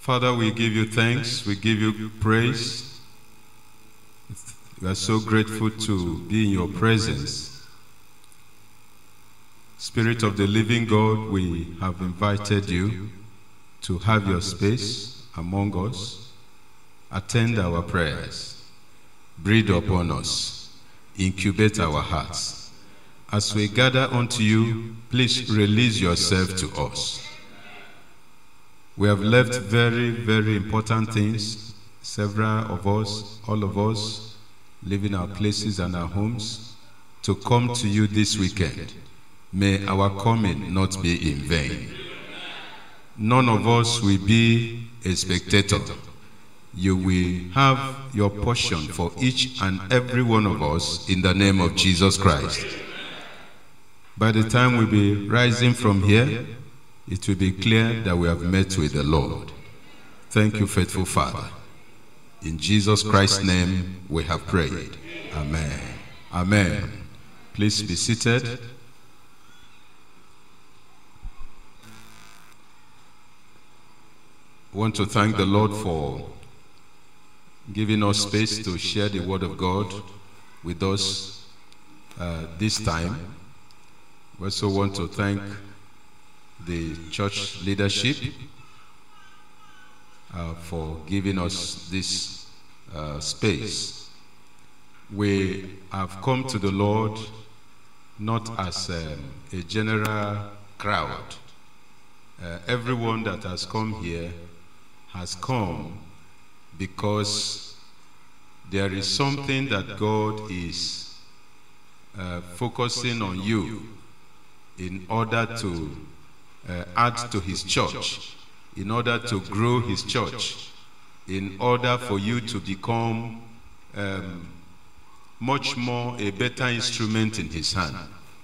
Father, we give you thanks, we give you praise. We are so grateful to be in your presence. Spirit of the living God, we have invited you to have your space among us. Attend our prayers. Breathe upon us. Incubate our hearts. As we gather unto you, please release yourself to us. We have left very, very important things. Several of us, all of us, leaving our places and our homes to come to you this weekend. May our coming not be in vain. None of us will be a spectator. You will have your portion for each and every one of us in the name of Jesus Christ. By the time we'll be rising from here, it will be clear that we have met with the Lord. Thank you, faithful Father. In Jesus Christ's name we have prayed. Amen. Amen. Please be seated. I want to thank the Lord for giving us space to share the word of God with us this time. We also want to thank the church leadership for giving us this space. We have come to the Lord not as a general crowd. Everyone that has come here has come because there is something that God is focusing on you in order to add to his church, in order to grow his church, in order for you to become much more a better instrument in his hand.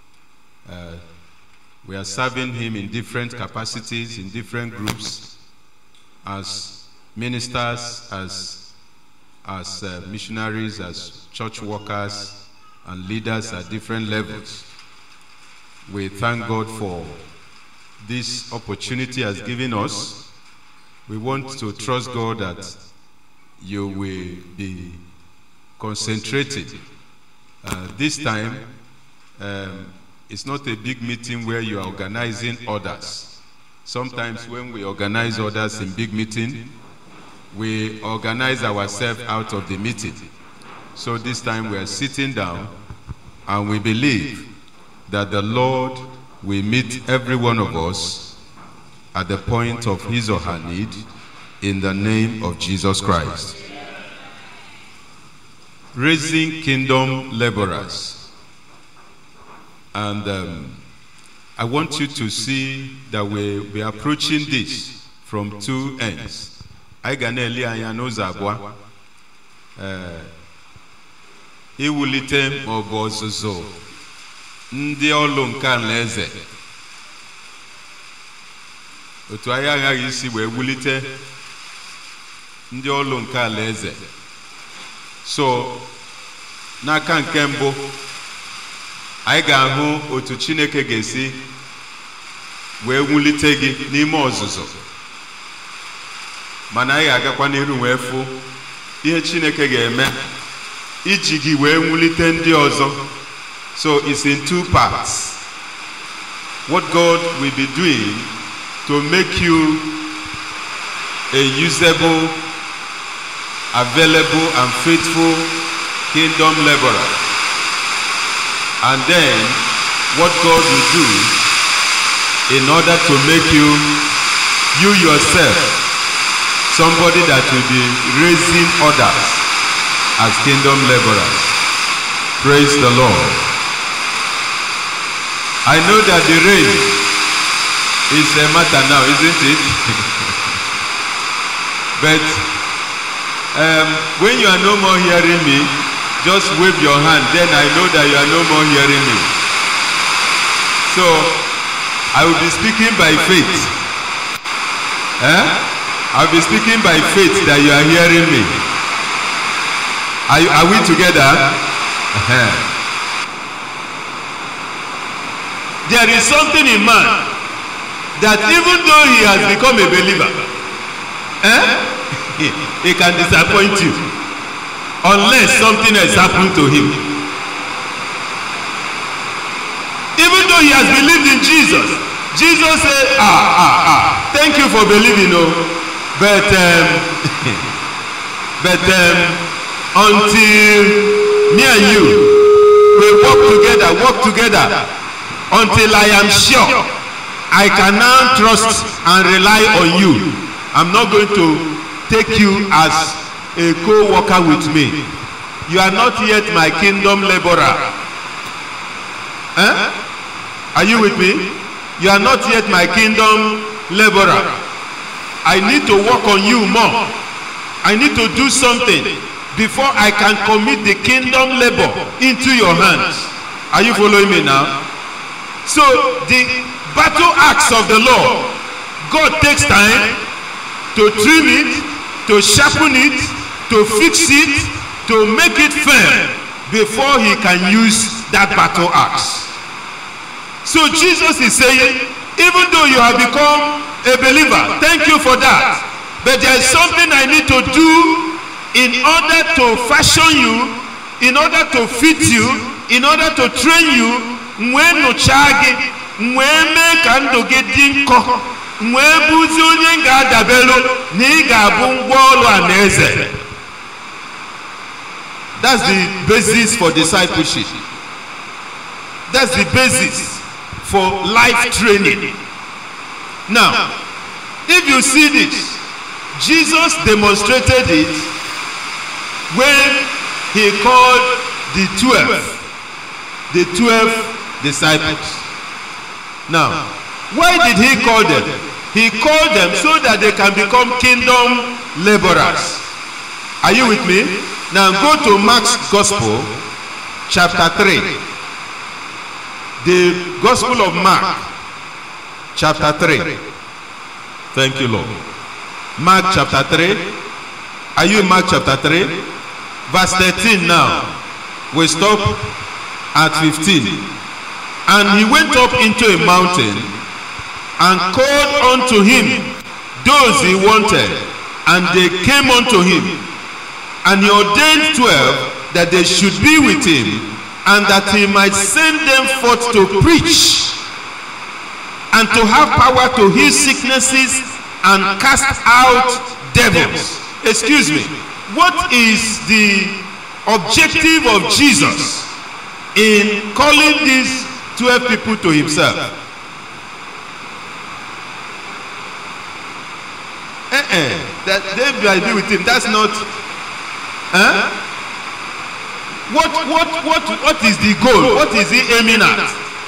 We are serving him in different capacities, in different groups, as ministers, as missionaries, as church workers, and leaders at different levels. We thank God for this opportunity has given us. We want to trust God that you will be concentrated. This time, it's not a big meeting where you are organizing others. Sometimes when we organize others in big meeting, we organize ourselves out of the meeting. So this time we are sitting down and we believe that the Lord will meet every one of us at the point of his or her need in the name of Jesus Christ. Raising kingdom laborers. And I want you to see that we are approaching this from two ends. Iwulite maọbụ ọzụzụ ndị ọlụ nke alaeze. Otu anyị aghaghị isi wee wulite ndị ọlụ nke alaeze. So n'aka nke mbụ anyị ga-ahụ otu Chineke ga-esi wee wulite gị n'ime ọzụzụ. Mana anyị ga-agakwa n'iru wee fụ ihe Chineke ga-eme iji gị wee wulite ndị ọzọ. So it's in two parts. What God will be doing to make you a usable, available and faithful kingdom laborer. And then what God will do in order to make you yourself somebody that will be raising others as kingdom laborers. Praise the Lord. I know that the rain is a matter now, isn't it? But when you are no more hearing me, just wave your hand, then I know that you are no more hearing me. So I will be speaking by faith. I'll be speaking by faith that you are hearing me. Are we together? There is something in man that even though he has become a believer, He can disappoint you unless something has happened to him. Even though he has believed in Jesus, Jesus said, thank you for believing, but until me and you we walk together until I am sure I can now trust and rely on you. I'm not going to take you as a co-worker with me. You are not yet my kingdom laborer. Are you with me? You are not yet my kingdom laborer. I need to work on you more. I need to do something before I can commit the kingdom labor into your hands. Are you following me now? So the battle axe of the Lord, God takes time to trim it, to sharpen it, to fix it, to make it firm before he can use that battle axe. So Jesus is saying, even though you have become a believer, thank you for that, but there is something I need to do in order to fashion you, in order to fit you, in order to train you. When no chagi, when make and do get dinko, when buzuning gadabelo, niga bungwalo aneze. That's the basis for discipleship. That's the basis for life training. Now, if you see this, Jesus demonstrated it when he called the 12 disciples. Now, why did he call them? He called them so that they can become kingdom laborers. Are you with me? Now go to Mark's Gospel, chapter 3. The Gospel of Mark, chapter 3. Thank you, Lord. Mark chapter 3. Are you in Mark chapter 3? Verse 13 now. We stop at 15. And he went up into a mountain and called unto him those he wanted, and they came unto him. And he ordained 12 that they should be with him, and that he might send them forth to preach, and to have power to heal sicknesses and cast out devils. Excuse me. What is the objective of Jesus in calling these 12 people to himself? That they might be with him. That's not. What is the goal? What is he aiming at?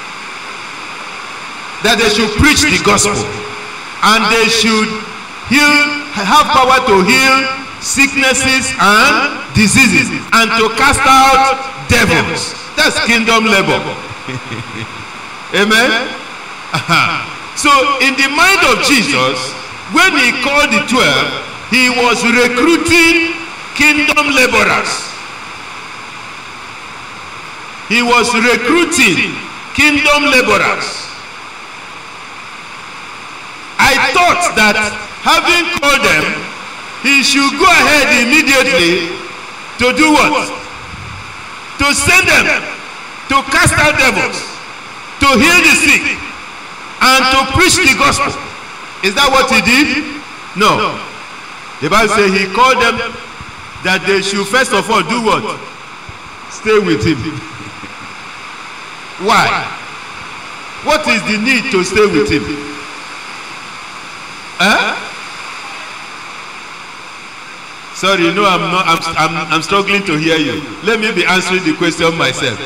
That they should preach the gospel, and they should have power to heal sicknesses and diseases, and to cast out devils. That's kingdom labor. Amen. So in the mind of Jesus, when he called the 12, he was recruiting kingdom laborers. He was recruiting kingdom laborers. I thought that having called them, he should go ahead immediately to do what? To send them to cast out devils, to heal the sick, and to preach the gospel. Is that what he did? No. The Bible says he called them that they should first of all do what? Stay with him. Why? What is the need to stay with him? Sorry, you know I'm struggling to hear you. Let me be answering the question myself.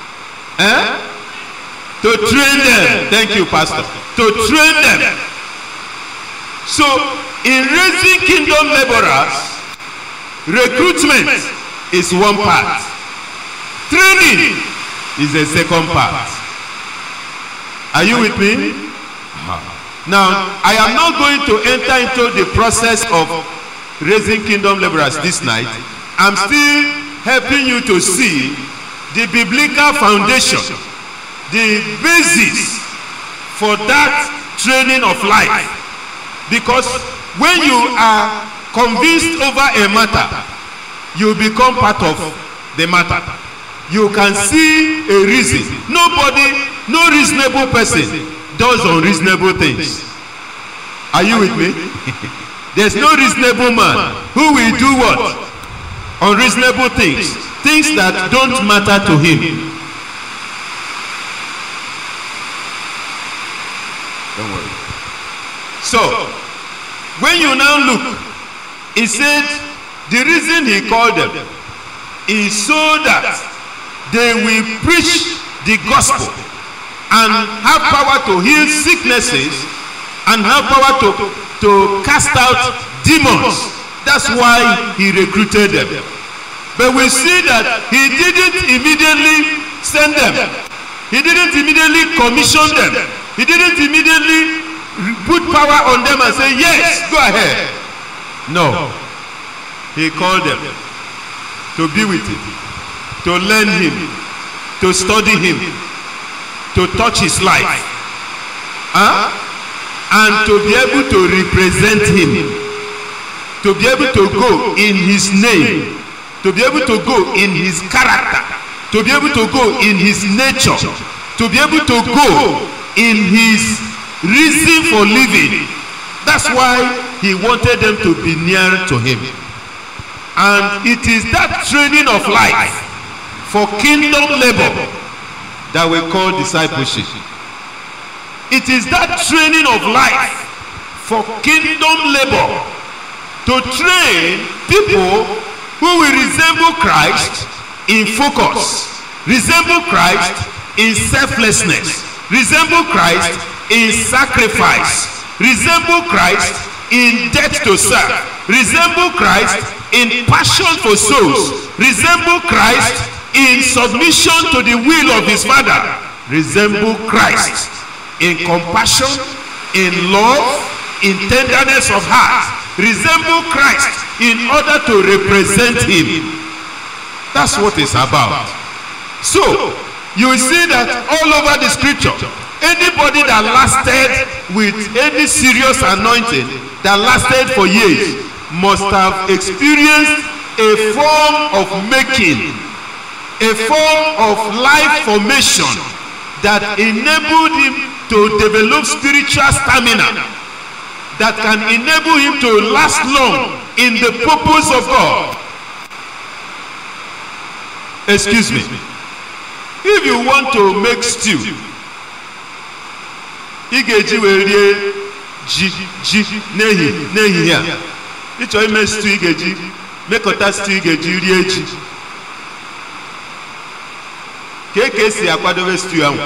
To train them. Thank you, Pastor. To train them. So, in raising kingdom laborers, recruitment is one part. Training is the second part. Are you with me? Now, I am not going to enter into the process of raising kingdom laborers this night. I'm still helping you to see the biblical foundation, the basis for that training of life. Because when you are convinced over a matter, you become part of the matter. You can see a reason. Nobody, no reasonable person does unreasonable things. Are you with me? There's no reasonable man who will do what? Unreasonable things. Things that don't matter to him. Don't worry. So, when you now look, he said the reason he called them is so that they will preach the gospel and have power to heal sicknesses and have power to cast out demons. That's why he recruited them. But we see that he didn't immediately send them. He didn't immediately commission them. He didn't immediately put power on them and say, yes, go ahead. No. He called them to be with him, to learn him, to study him, to touch his life, and to be able to represent him, to be able to go in his name, to be able to go in his character, to be able to go in his nature, to be able to go in his reason for living. That's why he wanted them to be near to him. And it is that training of life for kingdom labor that we call discipleship. It is that training of life for kingdom labor to train people who will resemble Christ in focus, resemble Christ in selflessness, resemble Christ in sacrifice, resemble Christ in death to serve, resemble Christ in passion for souls, resemble Christ in submission to the will of his Father, resemble Christ in compassion, in love, in tenderness of heart, resemble Christ in order to represent him. That's what it's about. So you will see that all over the scripture, anybody that lasted with any serious anointing that lasted for years must have experienced a form of making, a form of life formation that enabled him to develop spiritual stamina, that can enable him to last long in the purpose of God. Excuse me. If you want to make stew, igeji were ji nehi ya. Icho ime stew igeji, mekota stew igeji rie ji. Keke si akwadobe stew ahụ.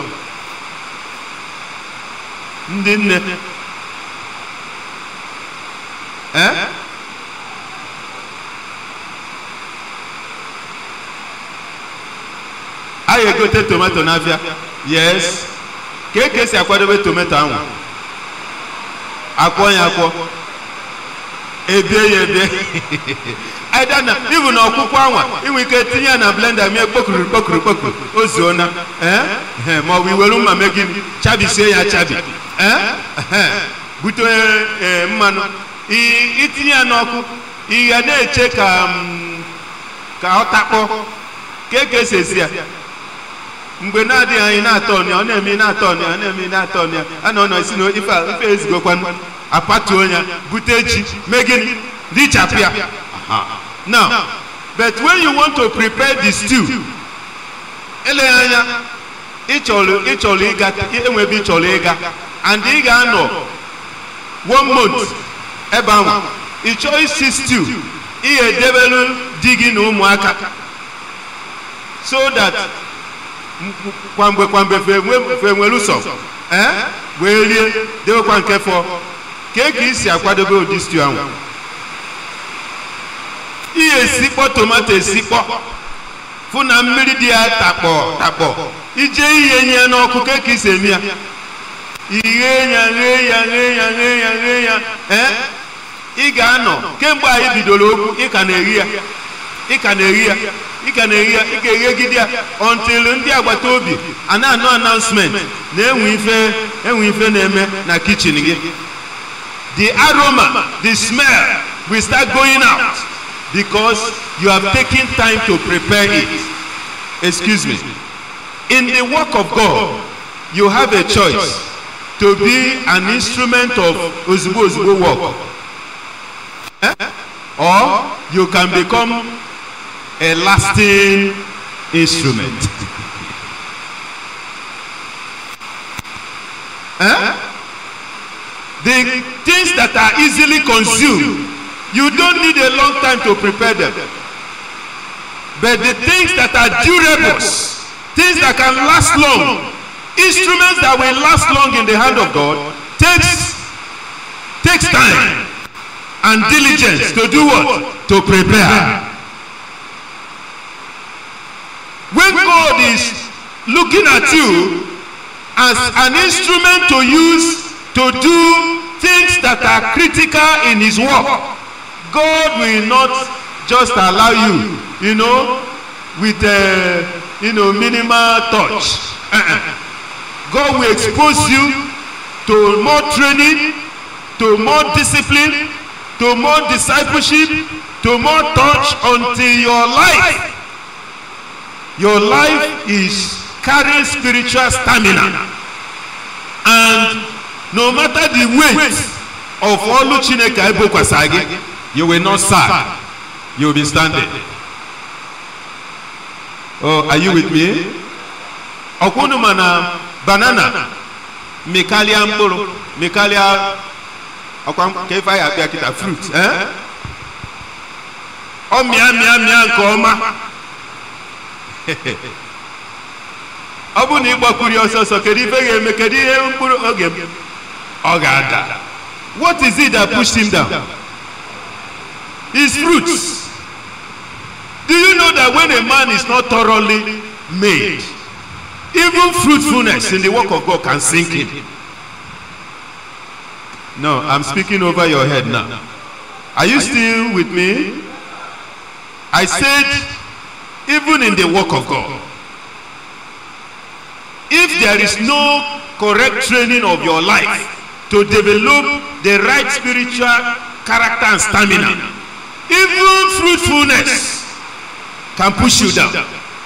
Ndị nne. I go to tomato navia. Yes. Keke si akwadobe tomato ahụ. Akwa ya akwa. Ebe. I don't know. Even ọkụkọ anwa, inwe ike tinye na blender mee kpokuru ozuona. Ma we welu ma mee gịnị? Chabisie ya chabi. Buto mmanụ. Itinye ya n'ọkụ. Ị ga na-eche ka ọ takpọ. Keke sesi ya. Mgbe na-adịghị anyị na-atọ ọnịa, ọ na-eme na-atọ ọnịa, ọ na-eme na-atọ ọnịa. A nọ nọ isi na ife ezigokwanụ. Apatu onye, bute ji, mee gịnị? Richapụ ya. Now, but when you want to prepare the stew, eleanya, ịchọrọ ịga, enwebe ịchọrọ ịga, and ị ga-anọ 1 month ebe ahụ. Ịchọ isi stew, ị ga-edebelu di gị na ụmụaka, so that kwamgbe fe nwere ụsọ, wee rie, dewekwa nke fọ. Ka isi akwadobe ụdị stew ahụ. Ihe esikpọ tomato esikpọ fụ na mmiri dị ya takpọ ije ihe nye n'ọkụ ka isi eme ya ighe ya ị ga-anọ kemgbe anyị bidoro okwu ị ka na-eghe ya ị ga-eghegide ya until ndị agbata obi a na-anụ announcement na enwe ife na-eme na kitchen gị. the aroma, the smell will start going out because you have taken time to prepare it. Excuse me. In the work of God, you have a choice to be an instrument of ozugbo work. Or you can become a lasting instrument. The things that are easily consumed, you don't need a long time to prepare them. But the things that are durable, things that can last long, instruments that will last long in the hand of God, takes time and diligence to do what? To prepare. When God is looking at you as an instrument to use to do things that are critical in his work, God will not just allow you, with minimal touch. God will expose you to more training, to more discipline, to more discipleship, to more touch until your life is carrying spiritual stamina. And no matter the weight of all Chineke Ibokwasagi, you will not sag. You will be standing. Oh, are you with me? Okunu mana banana, mikalia mpolo, mikalia okwam kefa ya bia kita fruit, O mia nkoma. Obu ni gbakuri ososo kedi fege me kedi mpuro oge ogada. What is it that pushed him down? His fruits. Do you know that when a man is not thoroughly made, even fruitfulness in the work of God can sink him? No, I'm speaking over your head now. Are you still with me? I said, even in the work of God, if there is no correct training of your life to develop the right spiritual character and stamina, even fruitfulness can push you down.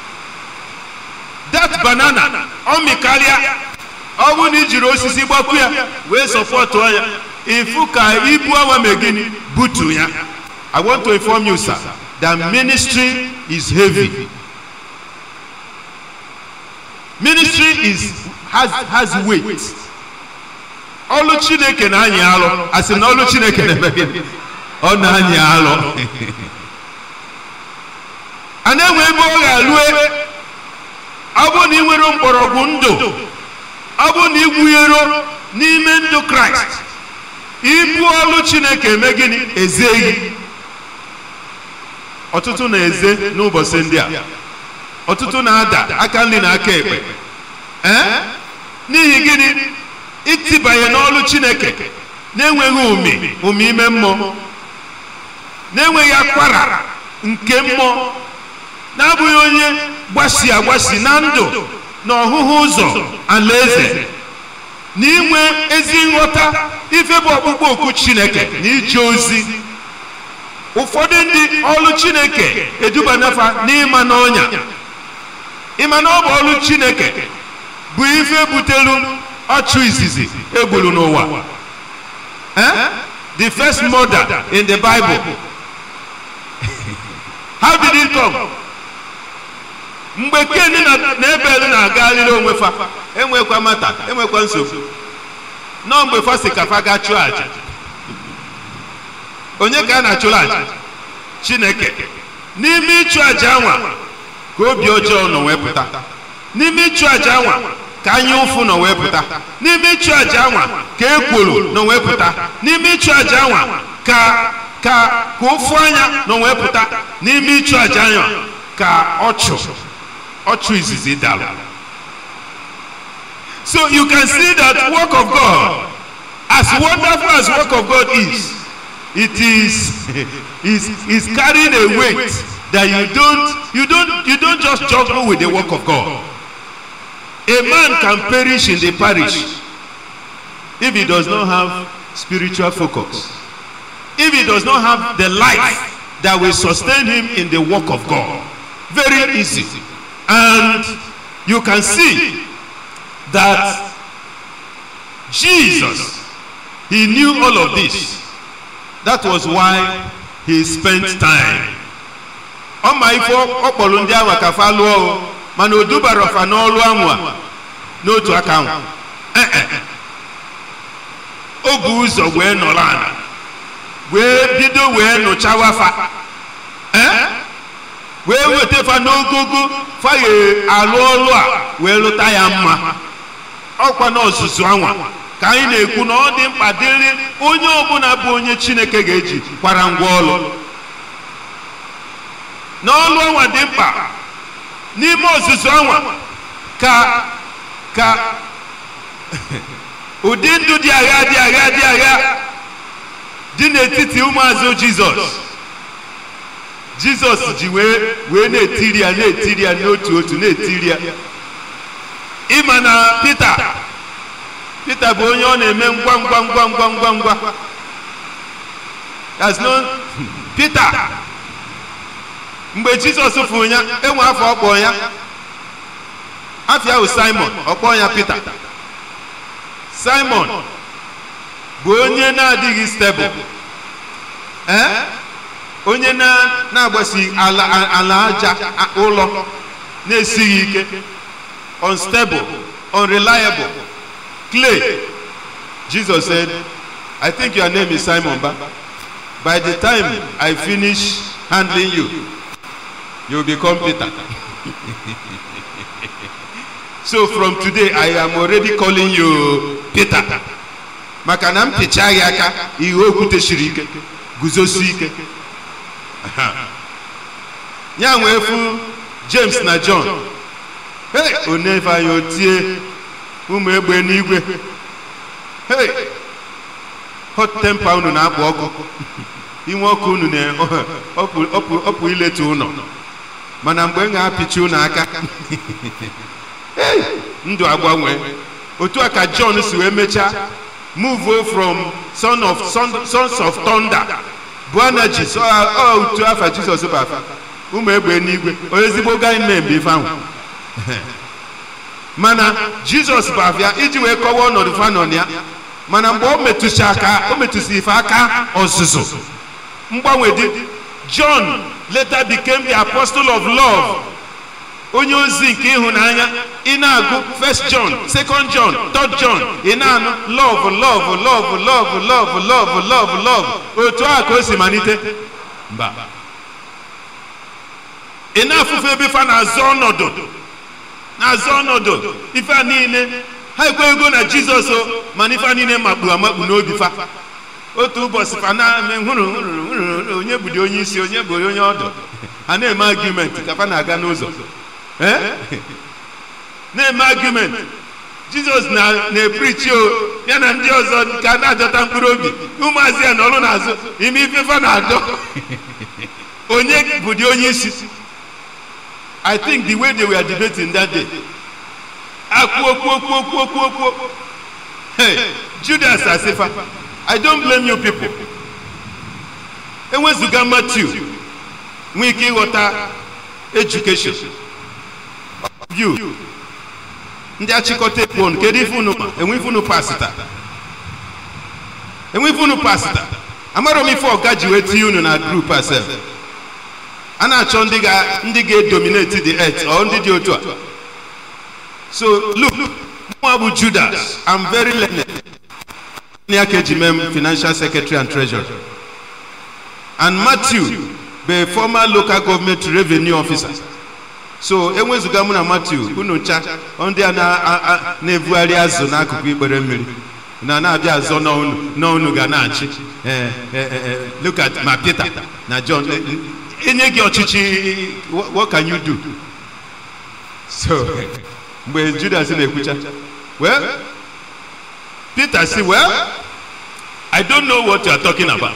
That banana, omikalia, obuni jirosisi bakuya, we support oya. Ifuka ibuwa wa megini butu ya. I want to inform you, sir, that ministry is heavy. Ministry has weight. Olu Chineke na anyi alo, as in olu Chineke na begini. O na anyi alo. Ane webo ga luwe. Abu ni wero mkporogu ndo. Abu ni gwuyero n'ime ndụ Christ. Ibu olu Chineke megini ezeyi. Ọtụtụ na eze n'ụbọchị ndị a. Ọtụtụ na ada aka nri na aka ekpe. N'ihi gịnị? Itibanye n'olu Chineke na-enweghị umi ime mmụọ. Na-enweghị akwara nke mmụọ. Na-abụghị onye gbasi na ndụ na ọhụhụ ụzọ alaeze. N'inwe ezi nghọta ife bụ ọkpụkpọ oku Chineke na ije ozi. Ụfọdụ ndị ọlụ Chineke edubanafa n'ịma n'ọnya. Ịma na ọ bụ ọlụ Chineke bụ ife butelu ọchụ izizi egburu n'ụwa. The first murder in the Bible. How did it come? Mgbe Ken na Ebel na-agalịrị onwefa, enwekwa mata, enwekwa nsogbu. Nọ mgbe fa si ka fa ga chụọ aja. Onye ka a na-achụrụ aja? Chineke. N'ime ịchụ aja anwa ka obi ọjọọ nọ wee pụta. N'ime ịchụ aja anwa ka anya ụfụ nọ wee pụta. N'ime ịchụ aja anwa ka ekworo nọ wee pụta. N'ime ịchụ aja anwa ka ụfụ anya nọ wee pụta. N'ime ịchụ aja anwa ka ọchụ izizi dalụ. So you can see that work of God, as wonderful as work of God is, it is carrying a weight that you don't just juggle with the work of God. A man can perish in the parish if he does not have spiritual focus, if he does not have the life that will sustain him in the work of God, very easy. And you can see that Jesus, he knew all of this. That was why he spent time. On my phone, Opolundia Wakafalo, Manodubarofa no Luamwa, no to account. Obuzo we no lana. We dido we no chawafa. We tefa no gogo, fire alolua, we lotayama. Okwa no susu anwa. Ka anyị na-ekwu na ọ dị mkpa dịrị onye ọbụla bụ onye Chineke ga-eji kwara ngwa ọlụ. N'ọlụ ọnwa dị mkpa n'ime ọzụzụ ọnwa ka ụdị ndụ dị agha dị n'etiti ụmụazụ Jizọs ji wee na-etiri ya n'otu na-etiri ya. Ịma na Peter bụ onye ọ na-eme ngwa. That's no Peter. Mgbe Jizọs fụrụ ya, enwe afọ ọkpọ ya. Afịa bụ Simon, ọkpọ ya Peter. Simon bụ onye na-adịghị stable. Onye na-agbasi ala aja ụlọ na-esighị ike. Unstable, unreliable. Clay. Jesus said, I think your name is Simon, but by the time I finish handling you, you will become Peter. So from today, I am already calling you Peter. Makanam pichayaka iokute shirike guzosike. Nyangwefu James na John. Hey, onefa yotie. Umu egbe n'igwe. Hey, hot temper unu na-akpụ ọkụ. Inwe ọkụ unu na-ọpụ iletu ụnọ. Mana mgbe na-apịchi unu aka. Hey, ndụ agbanwe. Otu aka John si wee mecha move from sons of thunder. Buanaji so otu afa Jesus bafa. Umu egbe n'igwe. Ezigbo guy name be found. Mana Jesus bavia iji wee kọwa ọnọdụ fanọn ya. Mana mgbe o metusi ife aka ọzụzụ. Mgbanwe dị. John later became the apostle of love. Onye ozi nke ịhụnanya. Ị na-agụ 1 John, 2 John, 3 John. Ị na-anụ love. Otu a ka o si malite. Mba. Ị na-afụfe ebe fa na-azọ ọnọdụ. N'azọnọdụ ife niile ha ekweghị na Jizọs mana ife niile makpu n'obi fa. Otu ụbọchị fa na-eme hụrụ onye bụ onye isi onye bụ onye ọdụ. Ha na-eme argument ka fa na-aga n'ụzọ. Na-eme argument. Jizọs na-eprichi ya na ndị ọzọ ka na-adọta mkpụrụ obi. Ụmụazị ya n'ọrụ n'azụ ime ife fa na-adọ. Onye bụ onye isi. I think the way they were debating that day. Hey, Judas Asifa, I don't blame you people. And when you got Matthew, we give water education. You, Ndiachikote pon, Kedifunu, and we funu pastor. And we funu pastor. Amaromi for graduate you in our group ourselves. And I ndiga dominated the earth or ndidi otua. So look, Moabu Judas, I'm very learned. Nyakejimem, financial secretary and treasurer. And Matthew, the former local government revenue officer. So enwe zugamuna Matthew, unocha onde ana nevuari azo na akuku igbere mmiri. Na abia azo no unu ga na achi. Look at my Peter na John. What can you do? So, when Judas in the well, Peter said, well, I don't know what you are talking about.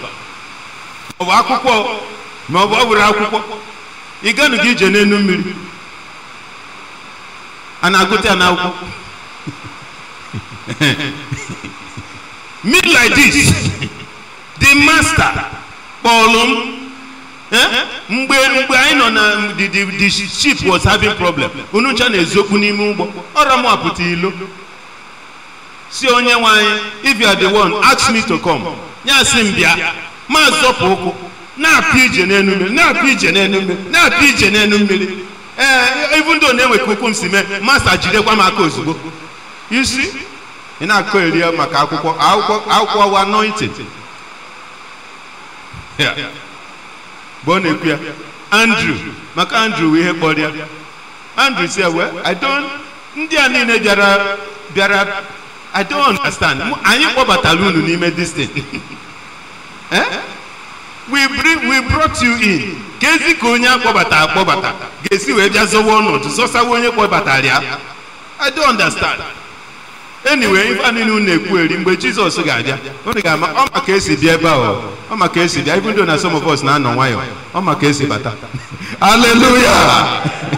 You're going to give Jenny Numiri. And I go to an Me like this. The master, Paulum. The ship was having problem. If you are the one, ask me to come. Even though name kukum sime, master jidekwa makozgo. You see? In our career, our anointed. Yeah. Bonepia. Andrew. Andrew, we have body. Andrew said, well, I don't understand. I need what batalunu name this thing. We brought you in. Kezi konya kobata. Gesi we just one to so sawonye kobataria. I don't understand. Anyway, if I knew Jesus gadia, only gama on my case there on my case there, even though some of us now know why on my case bata. Hallelujah.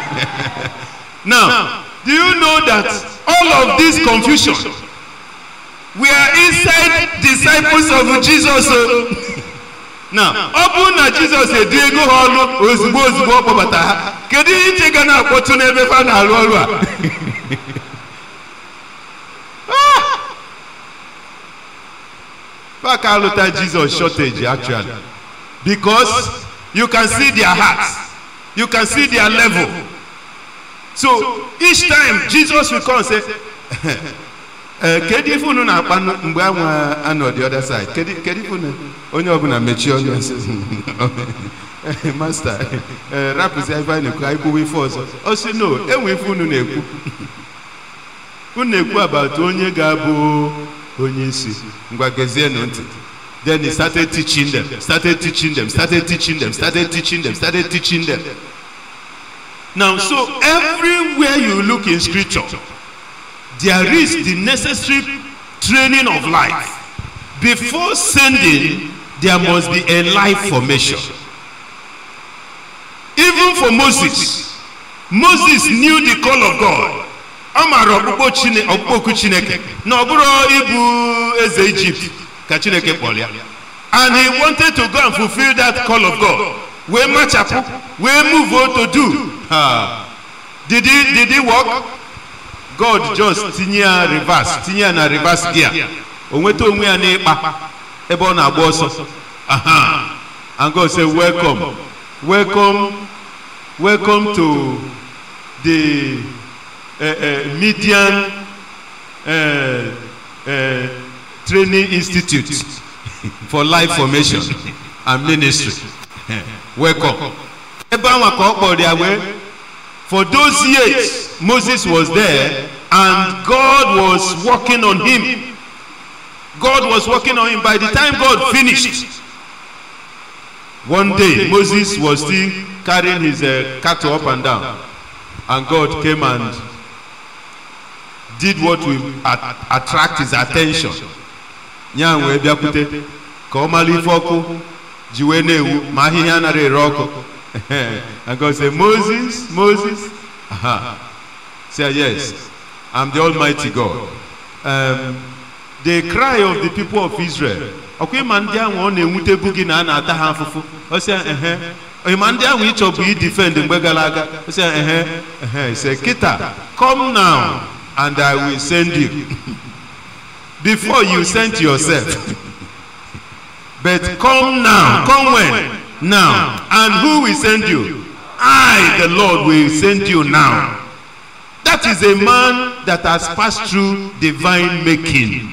Now, do you know that all of this confusion, we are inside disciples of Jesus? Now, open Jesus said, Diego Holo, Ozbo Bata. Can you take an opportunity for Alora? Bakalota Jesus shortage actually. Because you can see their hearts, you can see their level. So each time Jesus will come and say, Kedifunu na mbwa ano the other side. Kedifunu onye obuna mechi onye master rap is even na ku we force. Also no, enwe funu na ekwu. Unu ekwu about onye ga-abụ onye isi. Ngwa gezie no ntị. Then he started teaching them. Now, so everywhere you look in scripture, there is the necessary training of life. Before sending, there must be a life formation. Even for Moses, Moses knew the call of God. And he wanted to go and fulfill that call of God. Where much where move on to do? Did he walk? God just tinya reverse gear. And God said, welcome to the Midian Training Institute for Life Formation and Ministry. Welcome. For those years, Moses was there and God was working on him. By the time God finished, one day Moses was still carrying his cattle up and down, and God came and did what will attract his attention. And God said, Moses. Say, yes, I'm the Almighty God. The cry of the people of Israel. Okay, mandia one emute bugi na na ata hanfufu. O say mandia we chop we defend Mbegalaga. O say say Kita, come now and I will send you. Before you sent yourself. But come now. Come when? Now. And who will send you? I, the Lord, will send you now. That is a man that has passed through divine making.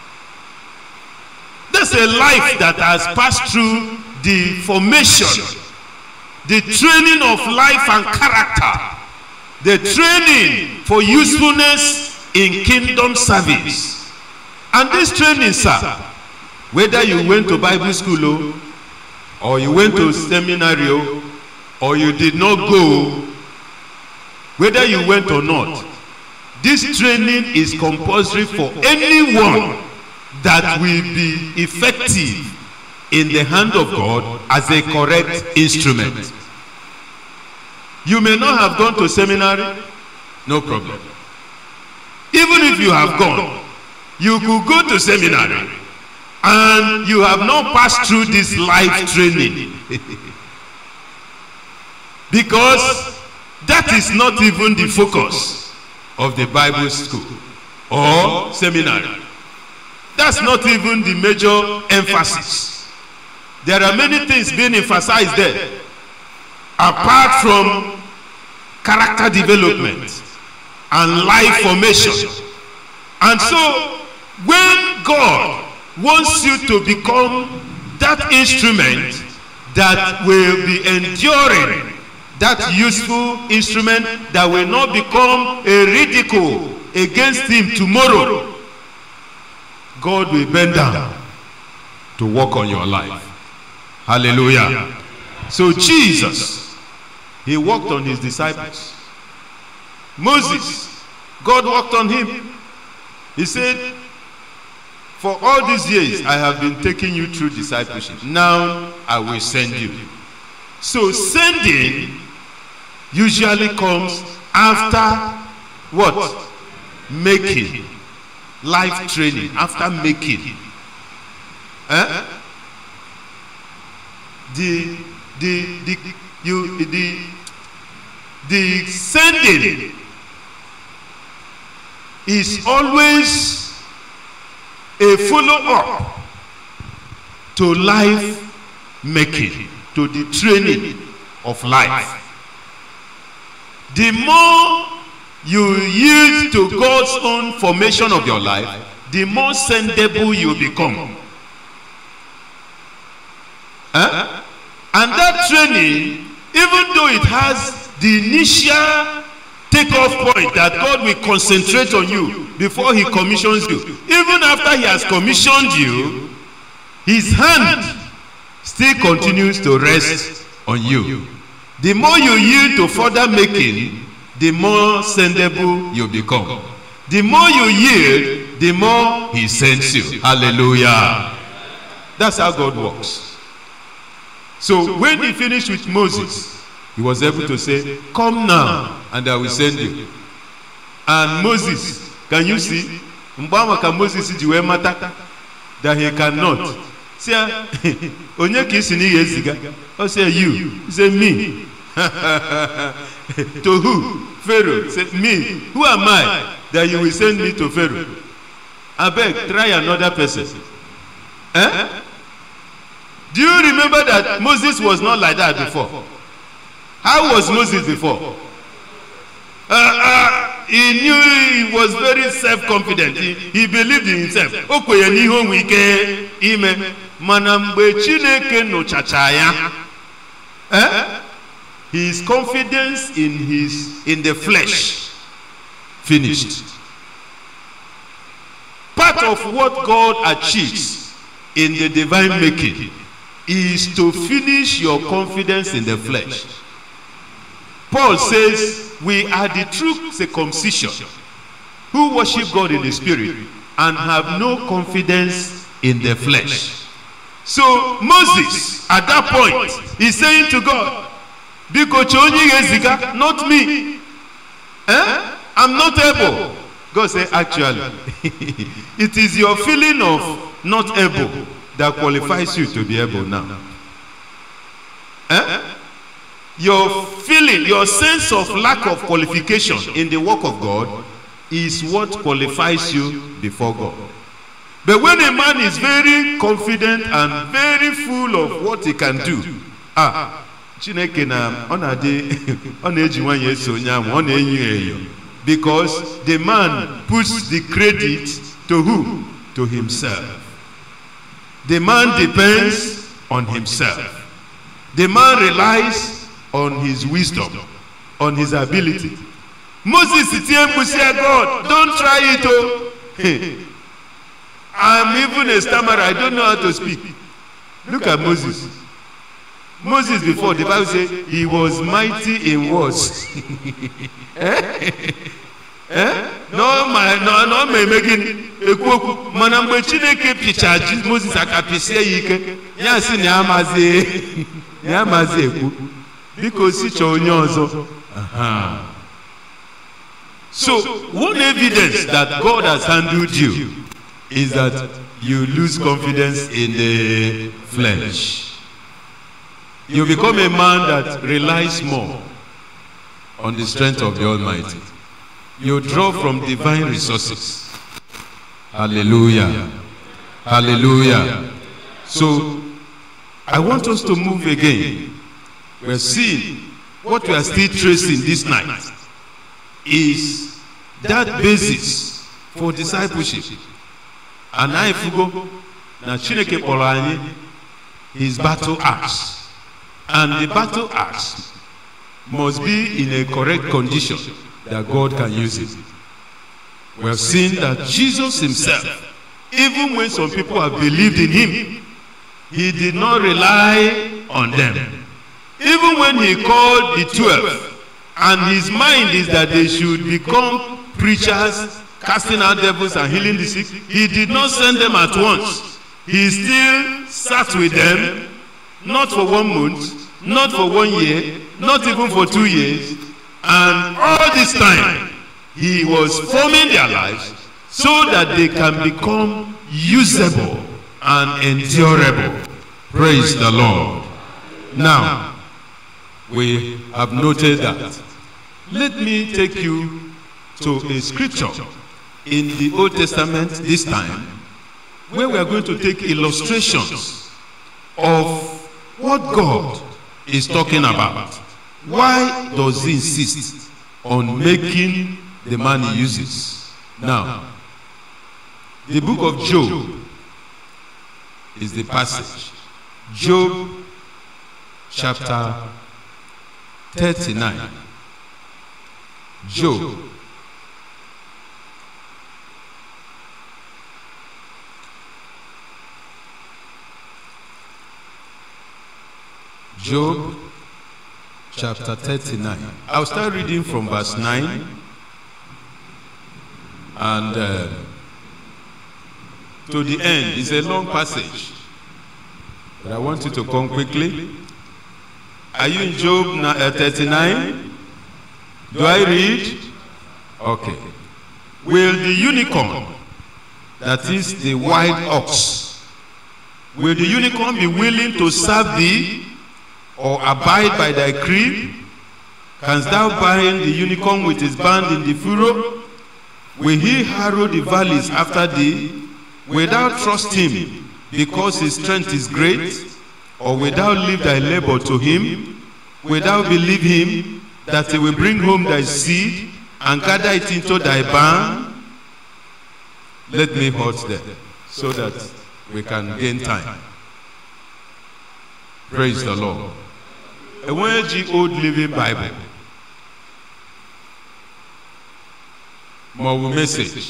That's a life that has passed through the formation, the training of life and character, the training for usefulness in kingdom service. And this training, sir, whether you went to Bible school or you went to seminary or you did not go, whether you went or not, this training is compulsory for anyone that will be effective in the hand of God as a correct instrument. You may not have gone to seminary, no problem. Even if you have gone, you could go to seminary and you have not passed through this life training. Because that is not even the focus of the Bible school or seminary. That's not even the major emphasis. There are many things being emphasized there, apart from character development and life formation. And so, when God wants you to become that instrument that will be enduring, that useful instrument that will not become a ridicule against him tomorrow, God will bend down to work on your life. Hallelujah. So Jesus, he worked on his disciples. Moses, God worked on him. He said, for all these years I have been taking you through discipleship. Now I will send you. So sending usually comes after what? Making. Life training. After making. The sending is always a follow-up to life making, to the training of life. The more you yield to God's own formation of your life, the more sendable you become. And that training, even though it has the initial takeoff point that God will concentrate on you before he commissions you, even after he has commissioned you, his hand still continues to rest on you. The more you yield to further making, the more sendable you become. The more you yield, the more he sends you. Hallelujah. That's how God works. So when he finished with Moses, he was able to say, come now and I will send you. And Moses, can you see? Moses that he cannot. Say, or say you. Say me. To who? Pharaoh. Say me. Who am I that you will send me to Pharaoh? I beg, try another person. Do you remember that Moses was not like that before? How was Moses before? He knew he was very self-confident. He believed in himself. His confidence in the flesh finished. Part of what God achieves in the divine making is to finish your confidence in the flesh. Paul says, we are the true circumcision who worship God in the spirit and have no confidence in the flesh. So Moses, at that point, is saying to God, not me. I'm not able. God said, actually, it is your feeling of not able that qualifies you to be able now. Your feeling, your sense of lack of qualification in the work of God is what qualifies you before God. But when a man is very confident and very full of what he can do, because the man puts the credit to who? To himself. The man depends on himself. The man relies on his wisdom, on his ability. Moses said, God, don't try it. Oh. I'm even a stammerer. I don't know how to speak. Look at Moses. Moses before, the Bible says, he was mighty in words. No, making manambe chineke picha Moses akapisia yike. Yasi nyamaze ku. Because it's onye ọzọ. So one evidence that God has handled you is that you lose confidence in the flesh. You become a man that relies more on the strength of the Almighty. You draw from divine resources. Hallelujah. Hallelujah. So, I want us to move again. We're seeing what we are still tracing this night is that basis for discipleship. And I fugo na Chineke kpọrọ his battle axe. And the battle axe must be in a correct condition that God can use it. We have seen that Jesus himself, even when some people have believed in him, he did not rely on them. Even when he called the 12, and his mind is that they should become preachers, casting out devils and healing the sick, he did not send them at once. He still sat with them, not for 1 month, not for 1 year, not even for 2 years. And all this time, he was forming their lives so that they can become usable and endurable. Praise the Lord. Now, we have noted that. Let me take you to a scripture in the Old Testament this time, where we are going to take illustrations of what God is talking about. Why does he insist on making the man he uses? Now, the book of Job is the passage. Job chapter 39. Job chapter 39. I'll start reading from verse 9 and to the end. It's a long passage, but I want you to come quickly. Are you in Job 39? Do I read? Okay. Will the unicorn, that is the white ox, will the unicorn be willing to serve thee or abide by thy crib? Canst thou bind the unicorn with his band in the furrow? Will he harrow the valleys after thee? Will thou trust him because his strength is great? Or will thou leave thy labor to him? Will thou believe him that he will bring home thy seed and gather it into thy barn? Let me halt there so that we can gain time. Praise the Lord. A word Old Living Bible. More message.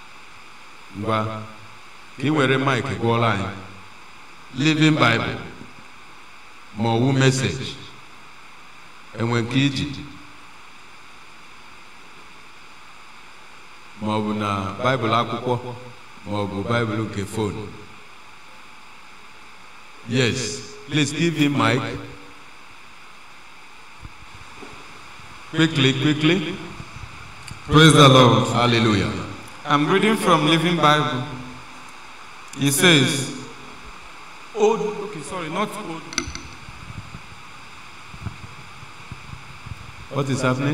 Living Bible. More message. And when Kiji more na Bible akwụkwọ more Bible okay phone. Yes, please give him mic. Quickly. Praise the Lord. Hallelujah. I'm reading from Living Bible. He says, not old. What is happening?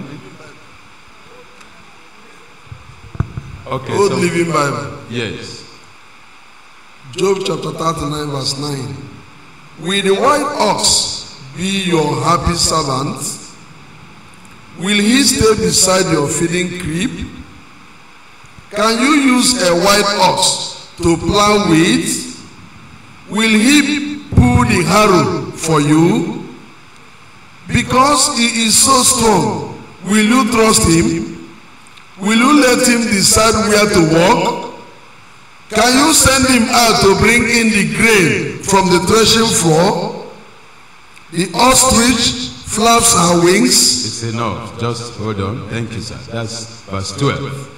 Okay. Old Living Bible. Yes. Job chapter 39 verse 9. Will the white ox be your happy servant? Will he stay beside your feeding crib? Can you use a white ox to plow with? Will he pull the harrow for you? Because he is so strong, will you trust him? Will you let him decide where to walk? Can you send him out to bring in the grain from the threshing floor? The ostrich flaps her wings. It's enough. Just hold on. Thank you, sir. That's verse 12.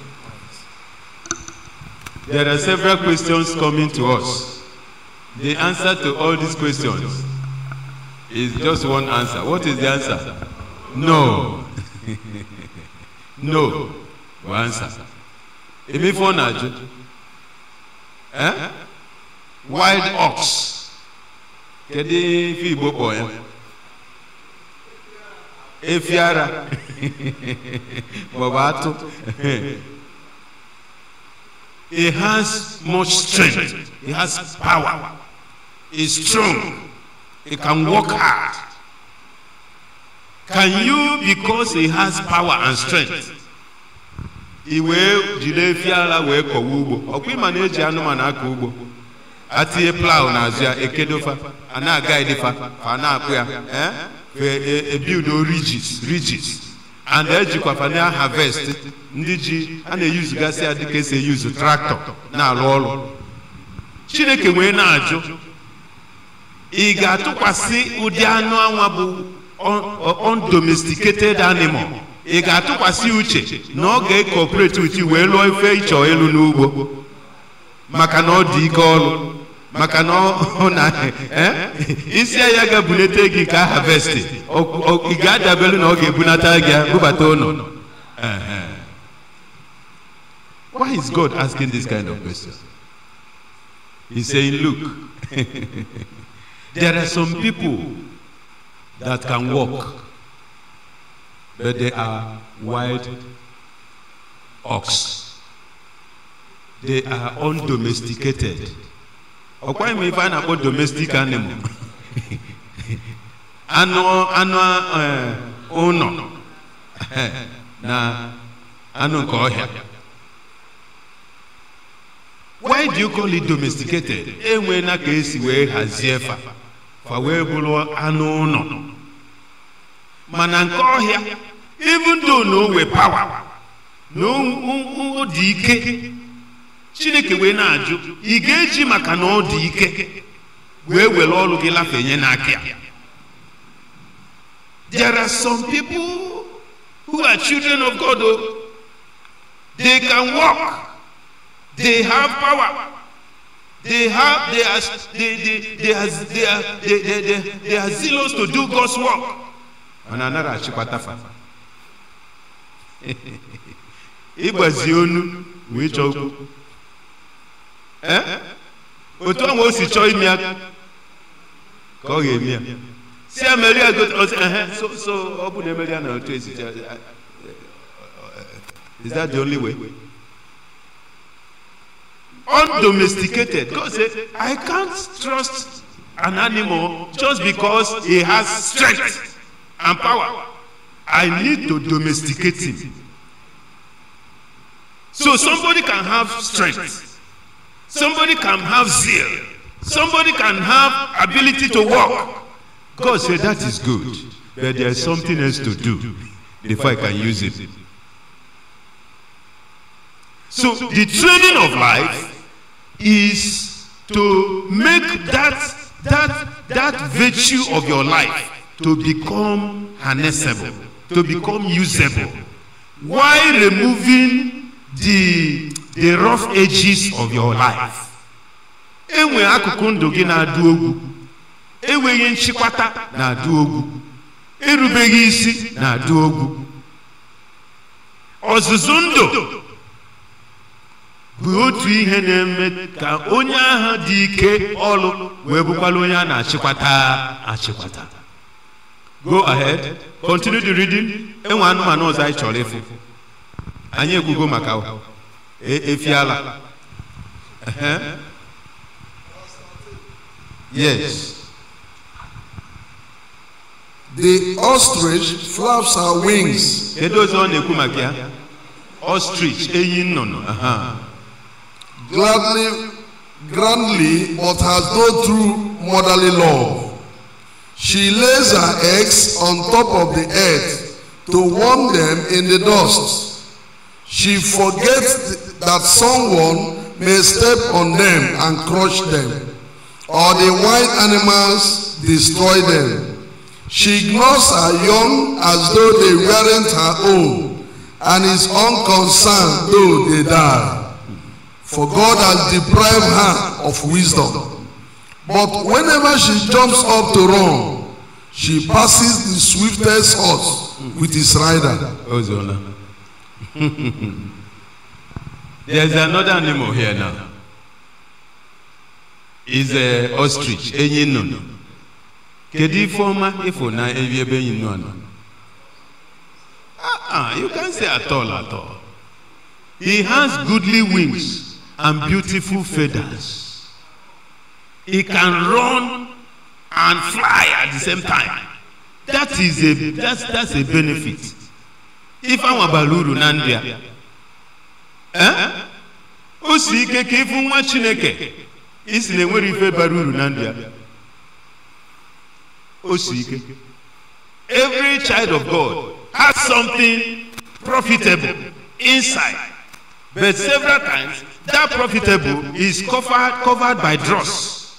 There are several questions coming to us. The answer to all these questions is just one answer. What is the answer? No. No. One answer. Emi phone aju. wild ox. Kedi fi bobo ya. Efiara. Babato. It has much strength. It has power. It's strong. It can work hard. Can you, because it has power and strength, iwe jide fiala we ko ugbo okwi manage anụmanụ aka ugbo atie plow na azia ekedofa ana guide fa fa na akụ ya build ridges and ejikwa fa na harvest ndị ji ana use gas ya dịka ese use tractor na alụ ọrụ Chineke wee na-ajụ ị ga-atụkwasị ụdị anụ anwa bụ undomesticated animal ị ga-atụkwasị uche na ọ ga-cooperate with you wee lụọ ife ịchọ elu n'ugbo maka na ọ dị ike ọrụ maka na ọ na isi ya ga-ebunete gị ka harvest ị ga-adabelu na ọ ga-ebunata gị bubata ụlọ. Why is God asking this kind of question? He's saying, look, there are some people that can walk, but they are wild ox. They are undomesticated. Or why may find about domestic animal? Ono na ano koya. Why do you call it domesticated? Enwe na kesi we haziefa. Fa we bulu ano no. Manankohia, even though no we power, no dike. Chineke we na aju, igeji maka no dike. We will all get la fenye na akia. There are some people who are children of God. They can walk. They have power. They are zealous to do God's work. And another chipatafa. Ibazionu which oku. Otu mo si choi mia. Ko ge mia. Si Amelia go so open Amelia na otu esi. Is that the only way? Undomesticated. God said, I can't trust an animal just because he has strength and power. I need to domesticate him. So somebody can have strength. Somebody can have zeal. Somebody can have ability to walk. God said that is good. But there is something else to do before I can use it. So the training of life is to make that virtue of your life to become harnessable, to become usable, while removing the rough edges of your life. Enwe akụkụ ndụ gị na-adụ ogwu, enweghị nchikwata na-adụ ogwu, erubeghị isi na-adụ ogwu. Ọzụzụ ndụ bụ otu ihe na-eme ka onye ahụ dị ike ọlụ wee bụkwala onye a na-achịkwata. Go ahead, continue the reading. Enwe anụmanụ ọzọ anyị chọrọ ịfụ. Anyị ekwugo maka efiala. Yes. The ostrich flaps her wings. Kedu ọzọ na-ekwu maka ya? Ostrich, eyi nnụnụ. Grandly, but has no true motherly love. She lays her eggs on top of the earth to warm them in the dust. She forgets that someone may step on them and crush them, or the wild animals destroy them. She ignores her young as though they weren't her own, and is unconcerned though they die. For God has deprived her of wisdom. But whenever she jumps up to run, she passes the swiftest horse with his rider. There's another animal here now. is a ostrich. Enyi nnụnụ. Kedu ife ọma ifo na ebi ebe enyi nnụnụ nọ? You can't say at all. He has goodly wings and beautiful feathers. He can run and fly at the same time. That's a benefit. If I'm a baluru nandia, Osike kefu nwa Chineke isi na enwere ife baluru nandia. Osike. Every child of God has something profitable inside, but several times that profitable is covered by dross.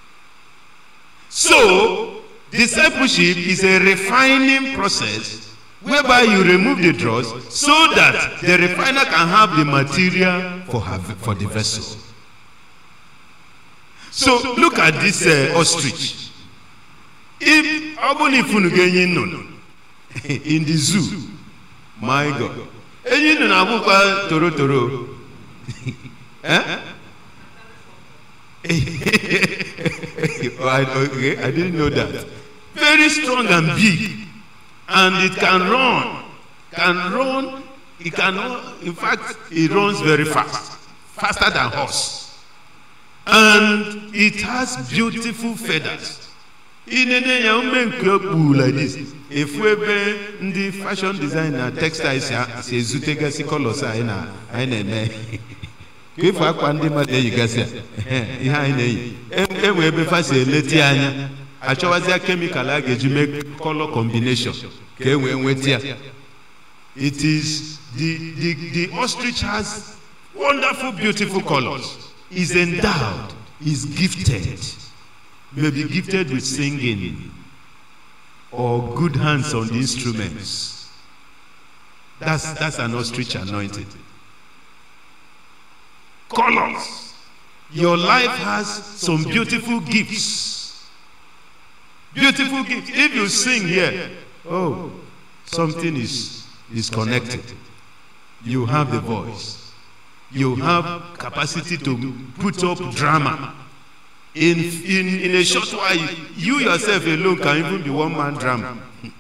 So discipleship is a refining process whereby you remove the dross so that the refiner can have the material for the vessel. So look at this ostrich. If in the zoo, my God, toro. Okay, I didn't know that. Very strong and big, and it can run. It can run. In fact, it runs very fast, faster than horse, and it has beautiful feathers. In a like this, if we be the fashion designer, textiles, say Zutega colors, I know. If I can't do my day, you guys, and we be fast a letiana. I show us a chemical like you make color combination. It is the ostrich has wonderful, beautiful colors. Is endowed, is gifted. May be gifted with singing or good hands on the instruments. That's an ostrich anointed. Colors. Your life has some beautiful gifts. Beautiful gifts. If you sing here, something is connected. You have the voice. You have capacity to put up drama. In a short while, you yourself alone can even be one-man drama.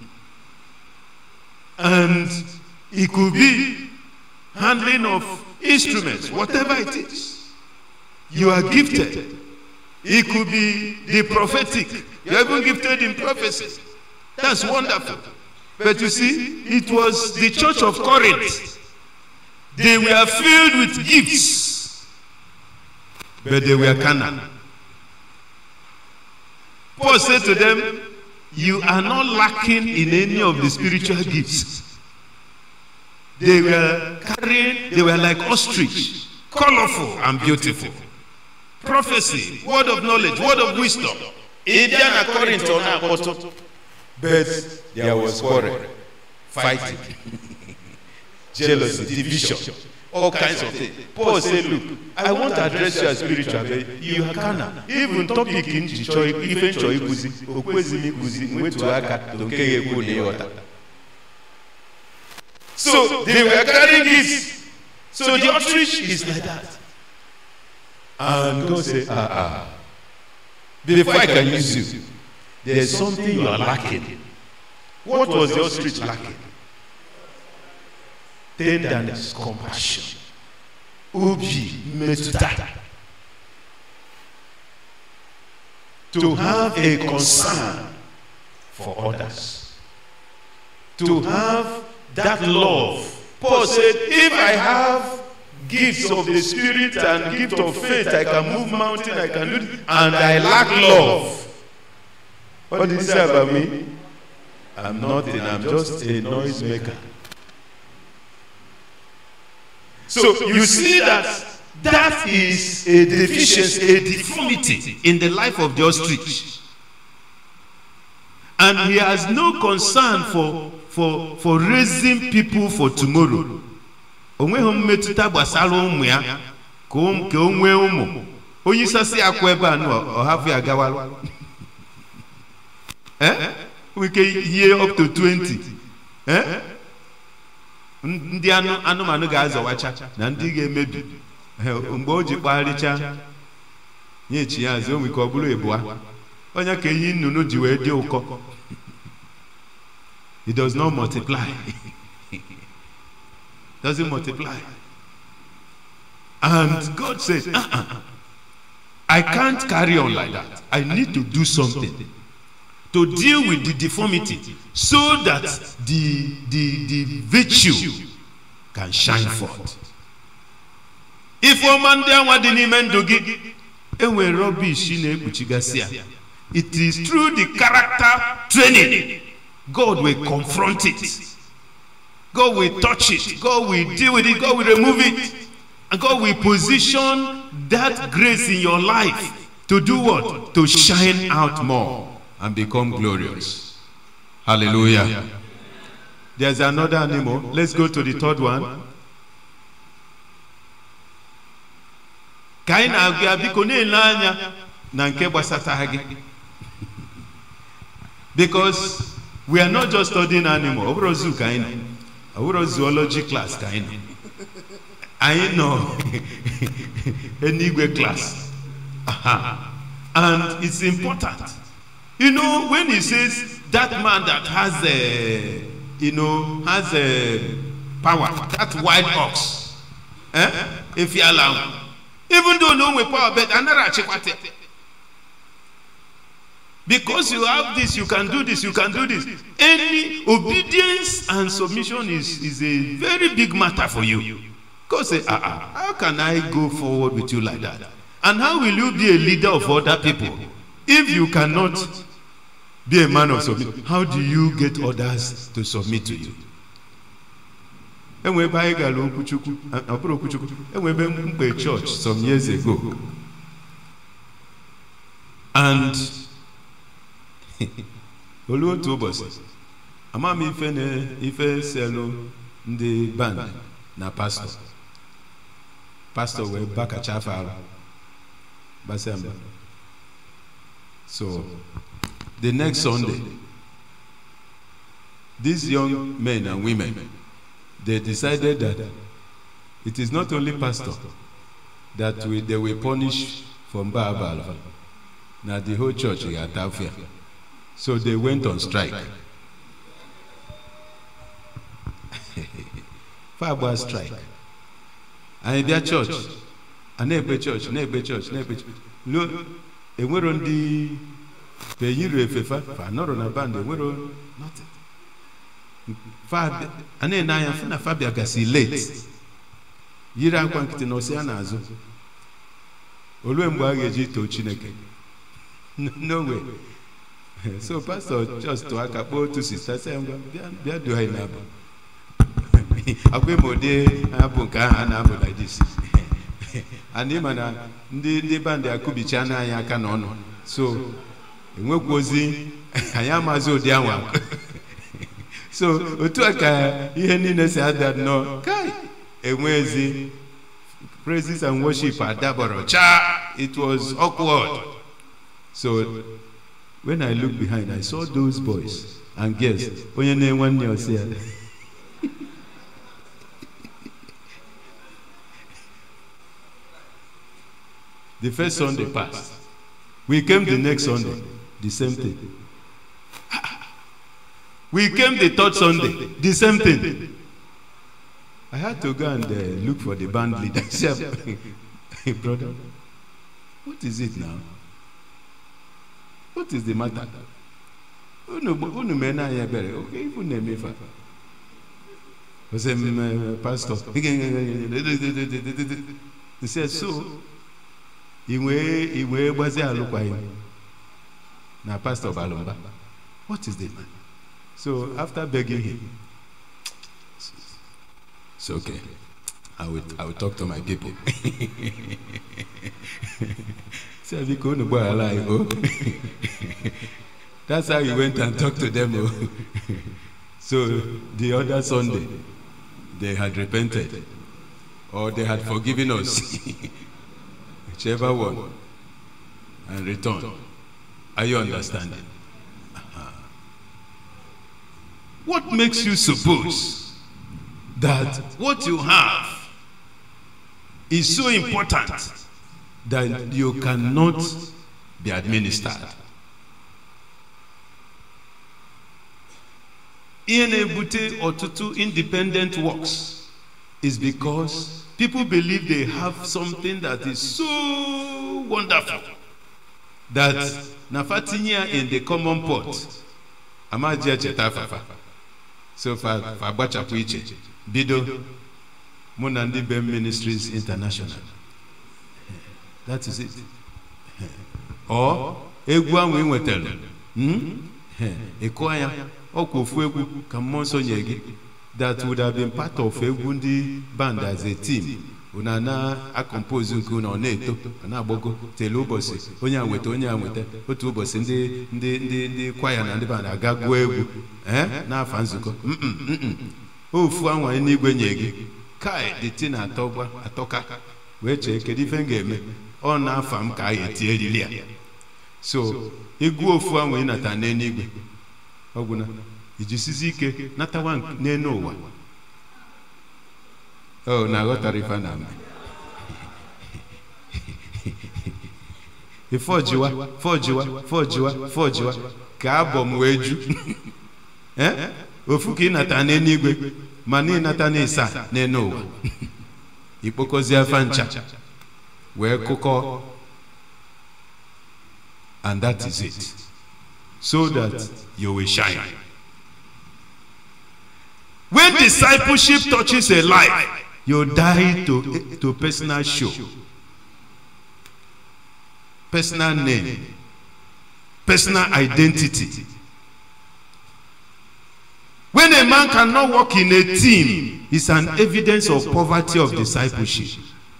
And it could be handling of instruments, whatever it is. You are gifted. It could be the prophetic. You are even gifted in prophecy. That's wonderful. But you see, it was the church of Corinth. They were filled with gifts, but they were carnal. Paul said to them, you are not lacking in any of the spiritual gifts. They were like ostrich, colorful and beautiful. Prophecy, word of knowledge, word of wisdom. But there was quarrel, fighting, jealousy, division, all kinds of things. Paul said, look, I want to address you as spiritual, but you are carnal. Even topic in Chichoy, even Choy Kuzi, Okwezimi Kuzi, went to Aka, Donkeye Kune. So they were carrying this. So the ostrich is like that. And God said, before I can use you, there is something you are lacking. What was the ostrich lacking? Tenderness, compassion, ubi, metuta. To have a concern for others. To have that love. Paul said, if I have gifts of the Spirit and gift of faith, I can move mountain, I can do it, and I lack love. What did he say about me? I'm nothing, I'm just a noisemaker. So you see that is a deficiency, a deformity in the life of the ostrich. And he has no concern for raising people for tomorrow. Onwe hom metuta gbasara ụmụ ya ka o nwee ụmụ. Onye sasi akwa ebe a ọ hafụ ya gawala. We can hear up to 20. Ndị anụmanụ ga-azọwacha na ndị ga-emebi. Mgbe o ji kpagharịcha nye chi ya zo mi ko bulu ebua onya ka eyi nnunu ji wee dị ụkọ. It does not multiply. Doesn't multiply. And God says, I can't carry on like that. I need to do something to deal with the deformity so that the virtue can shine forth. If a man there wadini mendogi, enwe rubbish na-ekpuchigasị. It is through the character training God will confront it. God will touch it. God will deal with it. God will remove it. And God will position that grace in your life to do what? To shine out more and become glorious. Hallelujah. There's another animal. Let's go to the third one. Kain abikone lanya na nke gbasata hagi. Because we are not just studying animal. Obrozu kaina. Obro zoology class kaina. I know anyway class. And it's important. You know, when he says that man that has a power, that wild ox, if you allow, even though no with power, but another chekwate. Because you have this, you can do this, you can do this. Any obedience and submission is a very big matter for you. God say, how can I go forward with you like that? And how will you be a leader of other people if you cannot be a man of submission? How do you get others to submit to you? And we buy a church some years ago, and Olu to boss. Amami ife selo the band na pastor. Pastor we back at Chafara. Basemba. So the next Sunday, these young men and women, they decided that it is not only pastor that they will punish from Baabal. Now the whole church got Tafia. So they went on strike. Far strike. And their church, a neighbor church. No, they were on the not on a band, they were on nothing. And then I am Fabia Gassi late. Yira Quankitin Oceana Azu. Olumbageji to Chineke. No way. So, Pastor, just to Akapo to sister, say, where do I know? I go more day, I have like this. And him and the band there could be China, I can. So, what was he? I am as old young. So, Utuaka, he didn't say that no. Kai, and where's the praises and worship at Daboro? Cha, it was awkward. So, when I looked behind, I saw those boys and girls. When your name one year, say, the first Sunday passed. We came the next Sunday, the same thing. We came the third Sunday, the same thing. I had to go and look for the band leader. Hey, brother, what is it now? What is the matter? Unu mena ya bere. Okay, even name me fa. Was a pastor. He said so. Iwe was there look by na Pastor Balomba. What is the man? So after begging him, it's okay. I will talk to my people. So that's how he went and talked to them. So the other Sunday, they had repented, or they had forgiven us, whichever one, and returned. Are you understanding? What makes you suppose that what you have is so important that you cannot be administered. In Ebute Otutu independent works is because people believe they have something that is so wonderful that nafatinya in the common pot amaje chetafafa so far fabachapu iche bido Munandi Bem Ministries International. That is it. Or egwu anwe nwetelu ekwaya okwofu egwu ka monso nyegi that would have been part of Egundi band as a team. Unana a compose na neto na bogo telu ubosi onye anwete otu ubosi ndị kwaya na ndị band agagwu egwu na afa nzuko ofu anwa n'igwe nyegi kai the tin atoka we che kedu ife ngeme ọ na afa m ka ya tie lilia so egwu ofu anwa inata n'enigwe oguna ijisizi ike natawa n'enu ụwa. Oh, na got tarifa na me. Forjiwa. Ka abom weju. Ofu ki nata n'enigwe, mani nata n'isa n'enu ụwa. Ipokozi afancha. We kuko. And that is it. So that you will shine. When discipleship touches a life, you die to personal show, personal name, personal identity. When a man cannot work in a team, it's an evidence of poverty of discipleship.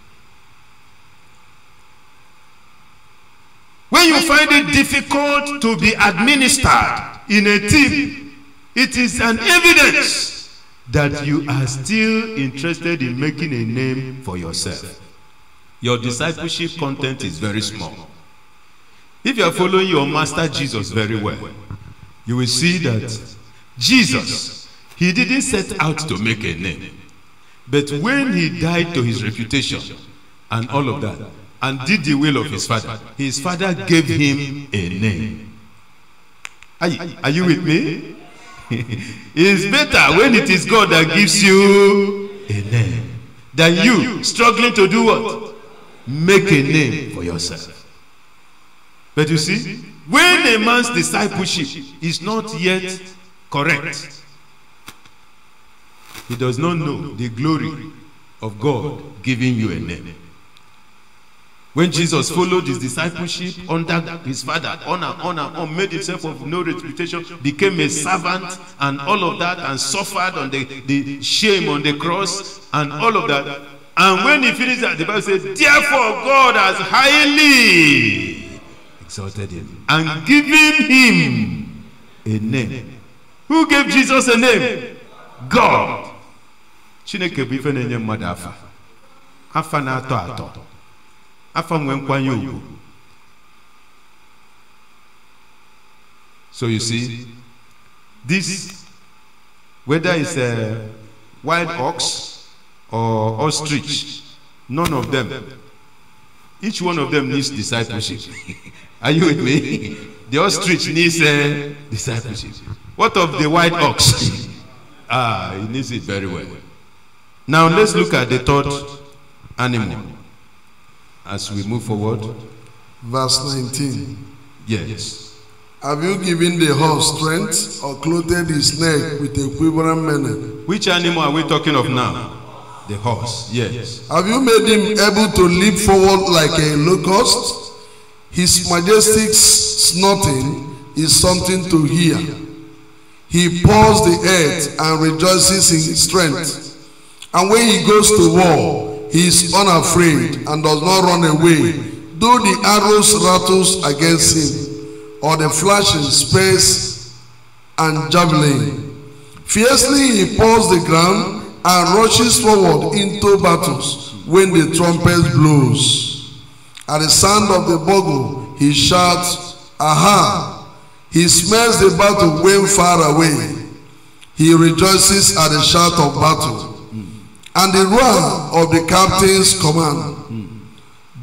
When you find it difficult to be administered in a team, it is an evidence that you are still interested in making a name for yourself. Your discipleship content is very small. If you are following your master Jesus very well, you will see that Jesus, he didn't set out to make a name. But when he died to his reputation and all of that, and did the will of his father gave him a name. Are you with me? It's better when it is God that gives you a name than you struggling to do what? Make a name for yourself. But you see, when a man's discipleship is not yet correct, he does not know the glory of God giving you a name. When Jesus followed his discipleship under his father, on, made himself of no reputation, became a servant and all of that, and suffered on the shame on the cross and all of that. And when he finished that, the Bible says, therefore God has highly exalted him and given him a name. Who gave Jesus a name? God. Chineke bife nenye mmadụ afa. Afa na atọ. So you see, this, whether it's a wild ox or ostrich, none of them, each one of them needs discipleship. Are you with me? The ostrich needs discipleship. What of the wild ox? He needs it very well. Now let's look at the third animal. As we move forward. Verse 19. Yes. Have you given the horse strength or clothed his neck with a quivering manner? Which animal are we talking of now? The horse. Yes. Have you made him able to leap forward like a locust? His majestic snorting is something to hear. He paws the earth and rejoices in his strength. And when he goes to war, he is unafraid and does not run away, though the arrows rattles against him, or the flashing spears and javelin. Fiercely he paws the ground and rushes forward into battles when the trumpet blows. At the sound of the bugle he shouts, aha! He smells the battle when far away. He rejoices at the shout of battle and the roar of the captain's command.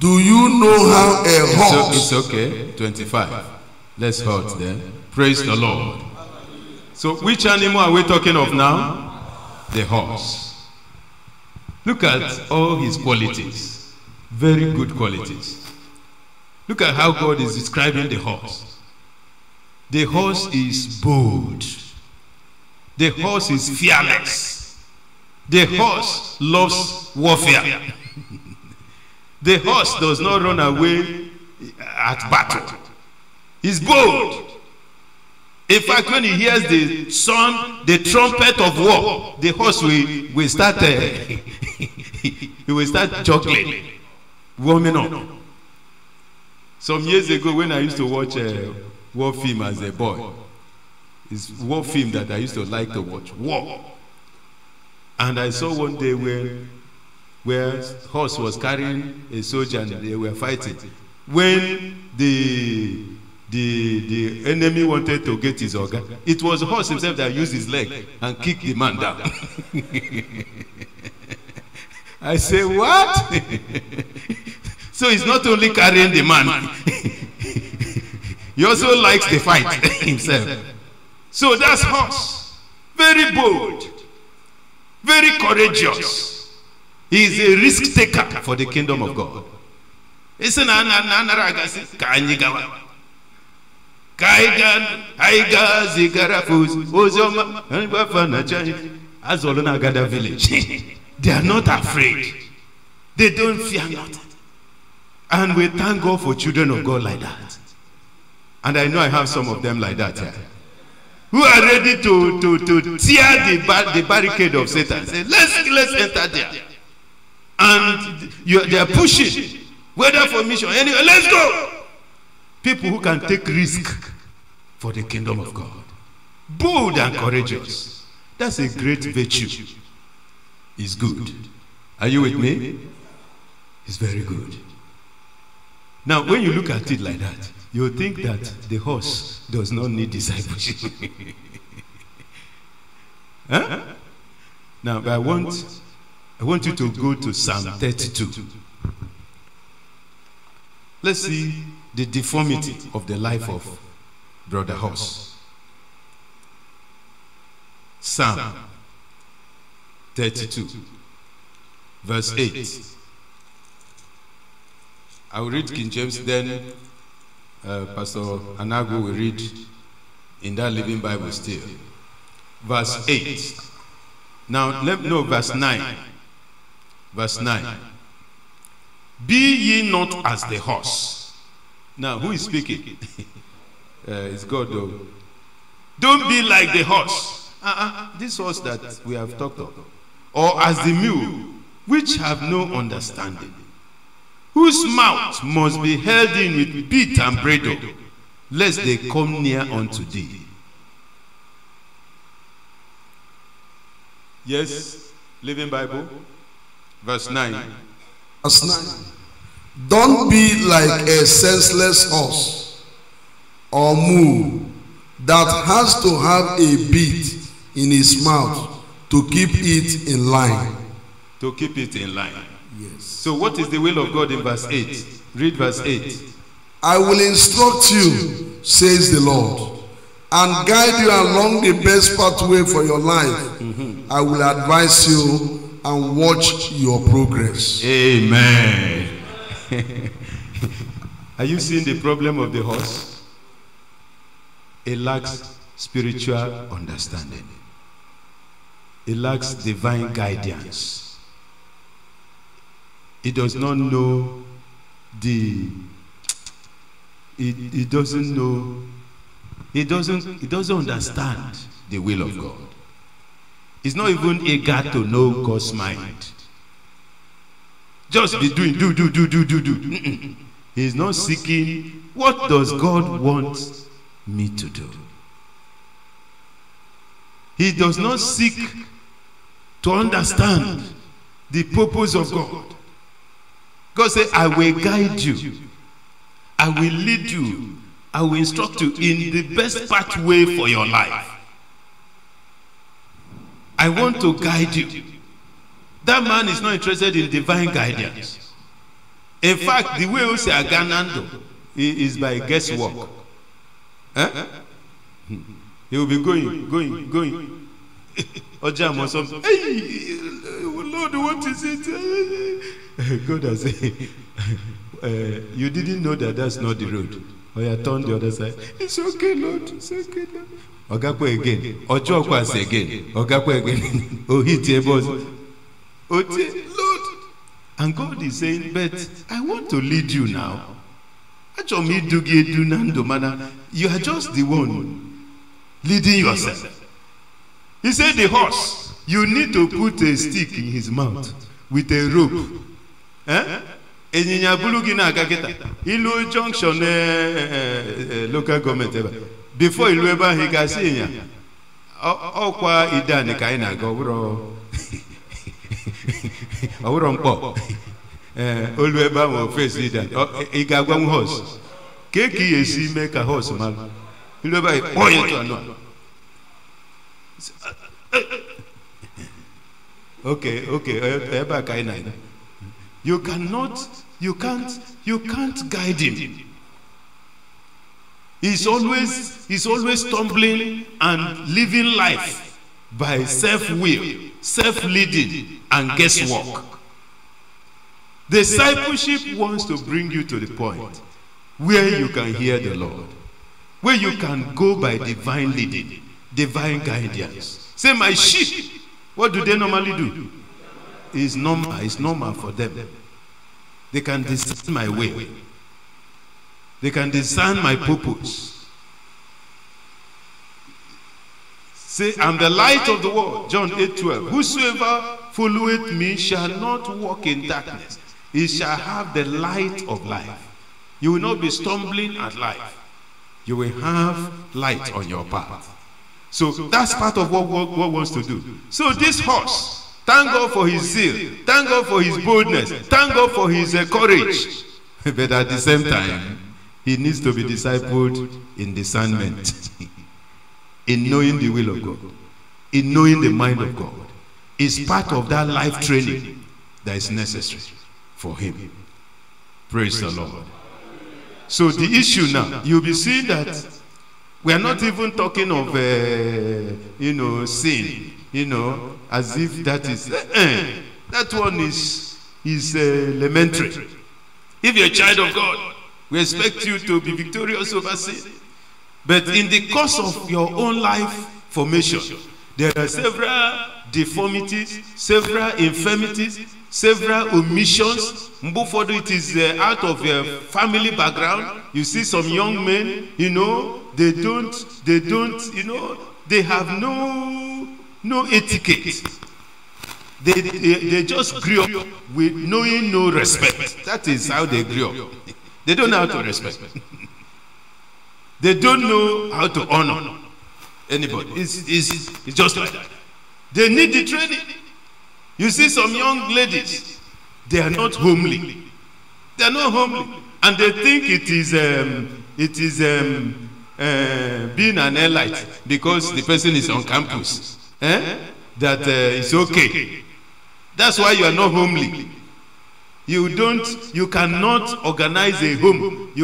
Do you know how a horse? It's okay. 25. Let's halt there. Praise the Lord. So which animal are we talking of now? The horse. Look at all his qualities. Very good qualities. Look at how God is describing the horse. The horse is bold. The horse is fearless. The horse loves warfare. The horse does not run away at battle. He's bold. In fact, when he hears the sound, the trumpet of war, the horse will start. He will start juggling, warming up. Some years ago, when I used to watch a war film as a boy, it's war film that I used to like to watch, war. And I saw one day where horse was carrying a soldier and they were fighting. When the enemy wanted to get his organ, it was the horse himself that used his leg and kicked the man down. I say, what? So he's not only carrying the man, he also likes the fight himself. So that's horse. Very bold, very courageous. He is a risk taker for the kingdom of God. Village. They are not afraid. They don't fear nothing. And we thank God for children of God like that. And I know I have some of them like that here. Who are ready to tear the barricade of Satan. Say, let's enter there. And they are pushing, whether for mission, anyway, let's go. People who can take risk for the kingdom of God. Bold and courageous. That's a great virtue. It's good. Are you with me? It's very good. Now, when you look at it like that, you think that the horse does not need discipleship. Huh? Now, I want you to go to Psalm 32. Let's see the deformity of the life of Brother Horse. Psalm 32, verse 8. I will read King James, then Pastor Anago will read in that Living Bible still. Verse 8. Now, verse 9. Verse 9. Be ye not as the horse. Now, who is speaking? It's God, though. Don't be like the horse. This horse that we have talked of. Or as the mule, which have no understanding, whose mouth must be held in with bit and bridle, lest they come near unto thee. Yes, Living Bible, verse 9. Verse 9. Don't be like a senseless horse or mule that has to have a bit in his mouth to keep it in line. To keep it in line. Yes. So what is the will of God in verse 8? Read verse 8. I will instruct you, says the Lord, and guide you along the best pathway for your life. I will advise you and watch your progress. Amen. Are you seeing the problem of the horse? It lacks spiritual understanding. It lacks divine guidance. It does not know it doesn't know, it doesn't understand the will of God. It's not even eager to know God's mind. Just be doing, do. He's not seeking, what does God want me to do? He does not seek to understand the purpose of God. God said, I will guide you. I will lead you. I will instruct you in the best pathway for your life. I want to guide you. That man is not interested in divine guidance. In fact, the way we say Aganando is by guesswork. He will be going. Ojam or something. Hey, Lord, what is it? God has said, you didn't know that that's not the road. Or you turned the other side. It's okay, Lord. It's okay, Lord. Ogakwe again. Ojo kwase again. Ogakwe again. Ohiti boss. Lord. And God is saying, but I want to lead you now. You are just the one leading yourself. He said the horse, you need to put a stick in his mouth with a rope. Ilu junction local government. Before Ilu Eba, he can see Okwa Idani Kaina go. Olueba will face leader. He got one horse. Keki is make a horse, man. Olueba, okay. You can't guide him. He's always stumbling and living life by self-will, self-leading, and guesswork. Discipleship wants to bring you to the point where you can hear the Lord, where you can go by divine leading, divine guidance. Say, my sheep, what do they normally do? It's normal for them. They can discern my way. They can discern my purpose. Say, I'm the light of the world. John 8:12. Whosoever followeth me shall not walk in darkness. He shall have the light of life. You will not be stumbling at life. You will have light on your path. So that's part of what God wants to do. So this horse, thank God for his zeal. Thank God for his boldness. Thank God for his courage. But at the same time, he needs to be discipled in discernment, in knowing the will of God, in knowing the mind of God. It's part of that life training that is necessary for him. Praise the Lord. So the issue now, you'll be seeing that we are not even talking of, sin, as if that is, that one is elementary. If you're a child of God, we expect you to be victorious over sin. But in the course of your own life formation, there are several deformities, several infirmities, several omissions. Before it is out of your family background. You see some young men, they have no etiquette. They just grew up with knowing no respect. That is how they grew up. They don't know how to respect. They don't know how to honor anybody. It's just like that. They need the training. You see some young ladies, they are not homely. They are not homely. And they think it is being an elite because the person is on campus. That it's okay. That's why you are not homely. You cannot organize a home.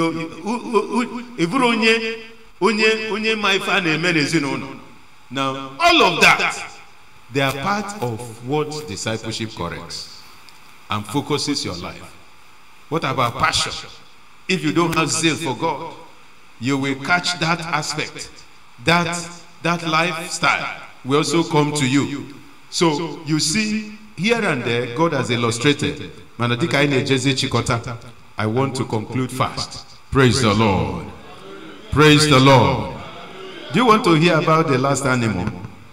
Now, all of that, they are part of what discipleship corrects and focuses your life. What about passion? If you don't have zeal for God, you will catch that aspect. That lifestyle will also come to you. So you see, here and there, God has illustrated. I want to conclude fast. Praise the Lord. Praise the Lord. Do you want to hear about the last animal?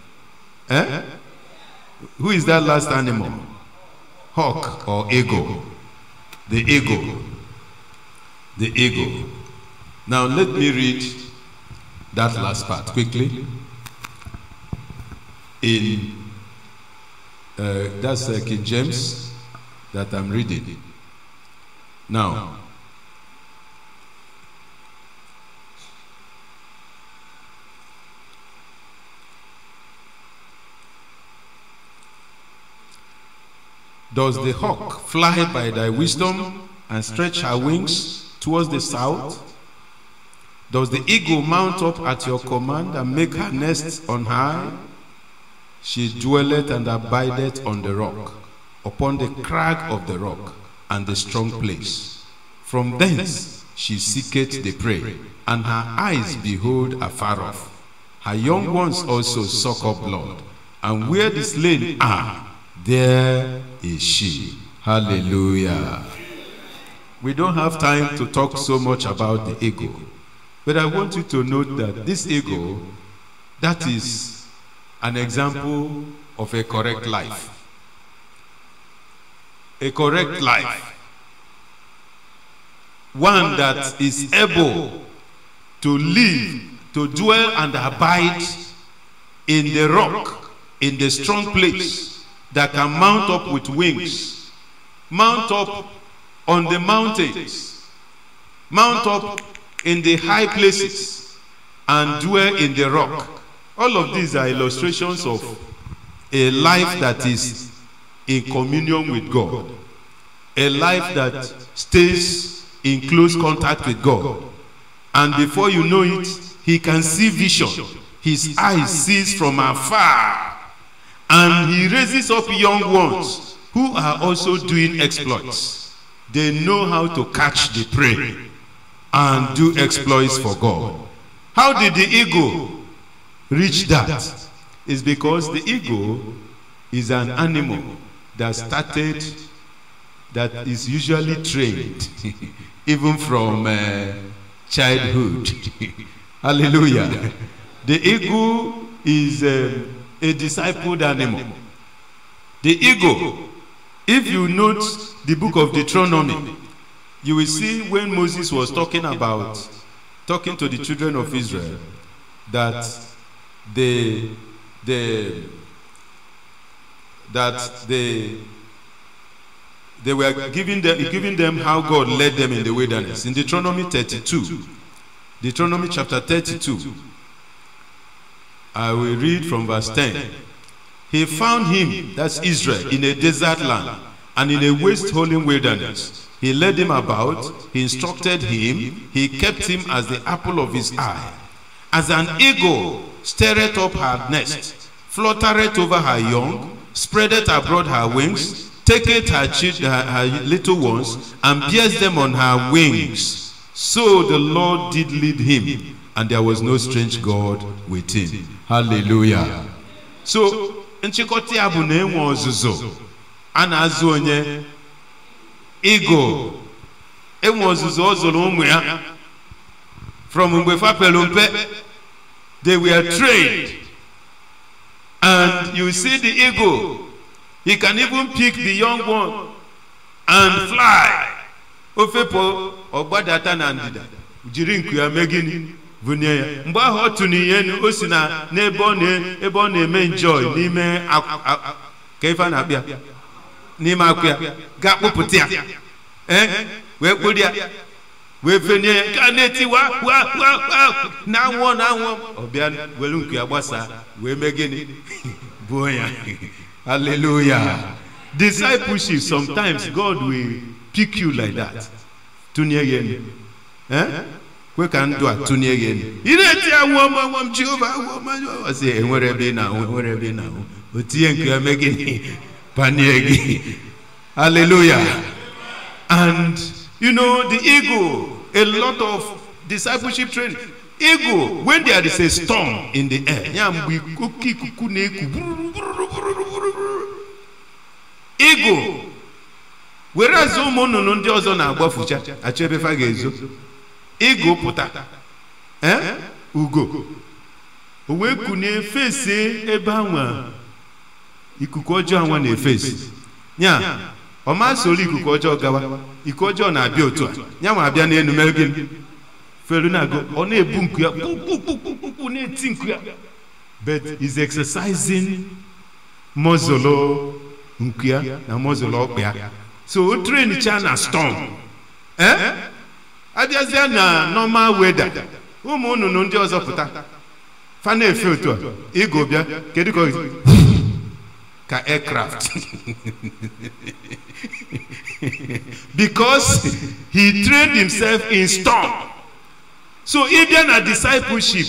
Who is that last animal? Hawk or eagle? The eagle. The eagle. Now let me read that last part quickly. That's King James that I'm reading. Now, does the hawk fly by thy wisdom, and stretch her wings towards the south? Does the eagle mount up at your command and make her nest on high? She dwelleth and abideth on the rock, upon the crag of the rock, and the strong place. From thence she seeketh the prey, and her eyes behold afar off. Her young ones also suck up blood, and where the slain are, there is she. Hallelujah. We don't have time to talk so much about the eagle, but I want you to note that this eagle, that is an example of a correct life. A correct life. One that is able to live, to dwell and abide in the rock, in the strong place, that can mount up with wings, mount up on the mountains, mount up in the high places, and dwell in the rock. All of these are illustrations of a life that is in communion with God, a life that stays in close contact with God. And before you know it, he can see vision. His eyes sees from afar. And he raises up young ones who are also doing exploits. They know how to catch the prey and do exploits for God. How did the eagle reach that? Is because the eagle is an animal that is usually trained even from childhood. Hallelujah. The eagle is a discipled animal. The eagle, if you note the book of Deuteronomy, you will see when Moses was talking to the children of Israel, that they were giving them how God led them in the wilderness. In Deuteronomy 32, Deuteronomy chapter 32, I will read from verse 10. He found him, that's Israel, in a desert land and in a waste howling wilderness. He led him about, he instructed him, he kept him as the apple of his eye. As an eagle stirreth up her nest, fluttereth over her young, spreadeth abroad her wings, taketh her little ones, and bears them on her wings. So the Lord did lead him, and there was no strange God with him. Hallelujah. So, nchikoti abu na enwe ozuzo, ana azu onye eagle, enwe ozuzo ozoro ụmụ ya. From mgbe fapelumpe, they were trained. And you see the eagle, he can even pick the young one and fly. Ofepo ogbadata na ndida, jiri nku ya megini bunye ya. Mgbe ahụ otu n'ihe o si na n'ebe ọ na-eme enjoy n'ime ka ife na-abịa n'ime akụ ya ga kpụpụta ya wee kpụrụ ya wee fenye ya ka na-eti wa na anwụọ ọbịa welu nku ya gbasa wee megini buo ya. Hallelujah. Discipleship, sometimes God will pick you like that. Tunye yeni. We can do a tunye yeni. Ireti awom Jehovah awom. I say enwere be na. Otie nku ya megini paniegi. Hallelujah. And you know the eagle, a lot of discipleship training. Eagle, when there is a storm in the air, eagle, whereas ụmụnnụnụ ndị ọzọ na-agbafucha achọ ebe fa ga-ezo, eagle pụta ugo o wee kunie fesi ebe anwa ikuku ọjọọ anwa na-efesi nya ọ ma soro ikuku ọjọọ gawa, ikuku ọjọọ na-abịa otu a nya ma abịa n'enu mere gịnị felu na-agụ ọ na-ebu nku ya kpukpukpukpukpu na-eti nku ya, but is exercising muscle nku ya na muscle ọkpa ya. So o train cha na storm abịazịa na normal weather, ụmụ nnụnụ ndị ọzọ pụta fa na-efe otu a, ịgụ bịa kedu ka ka aircraft. Because he trained himself in storm. So even a discipleship,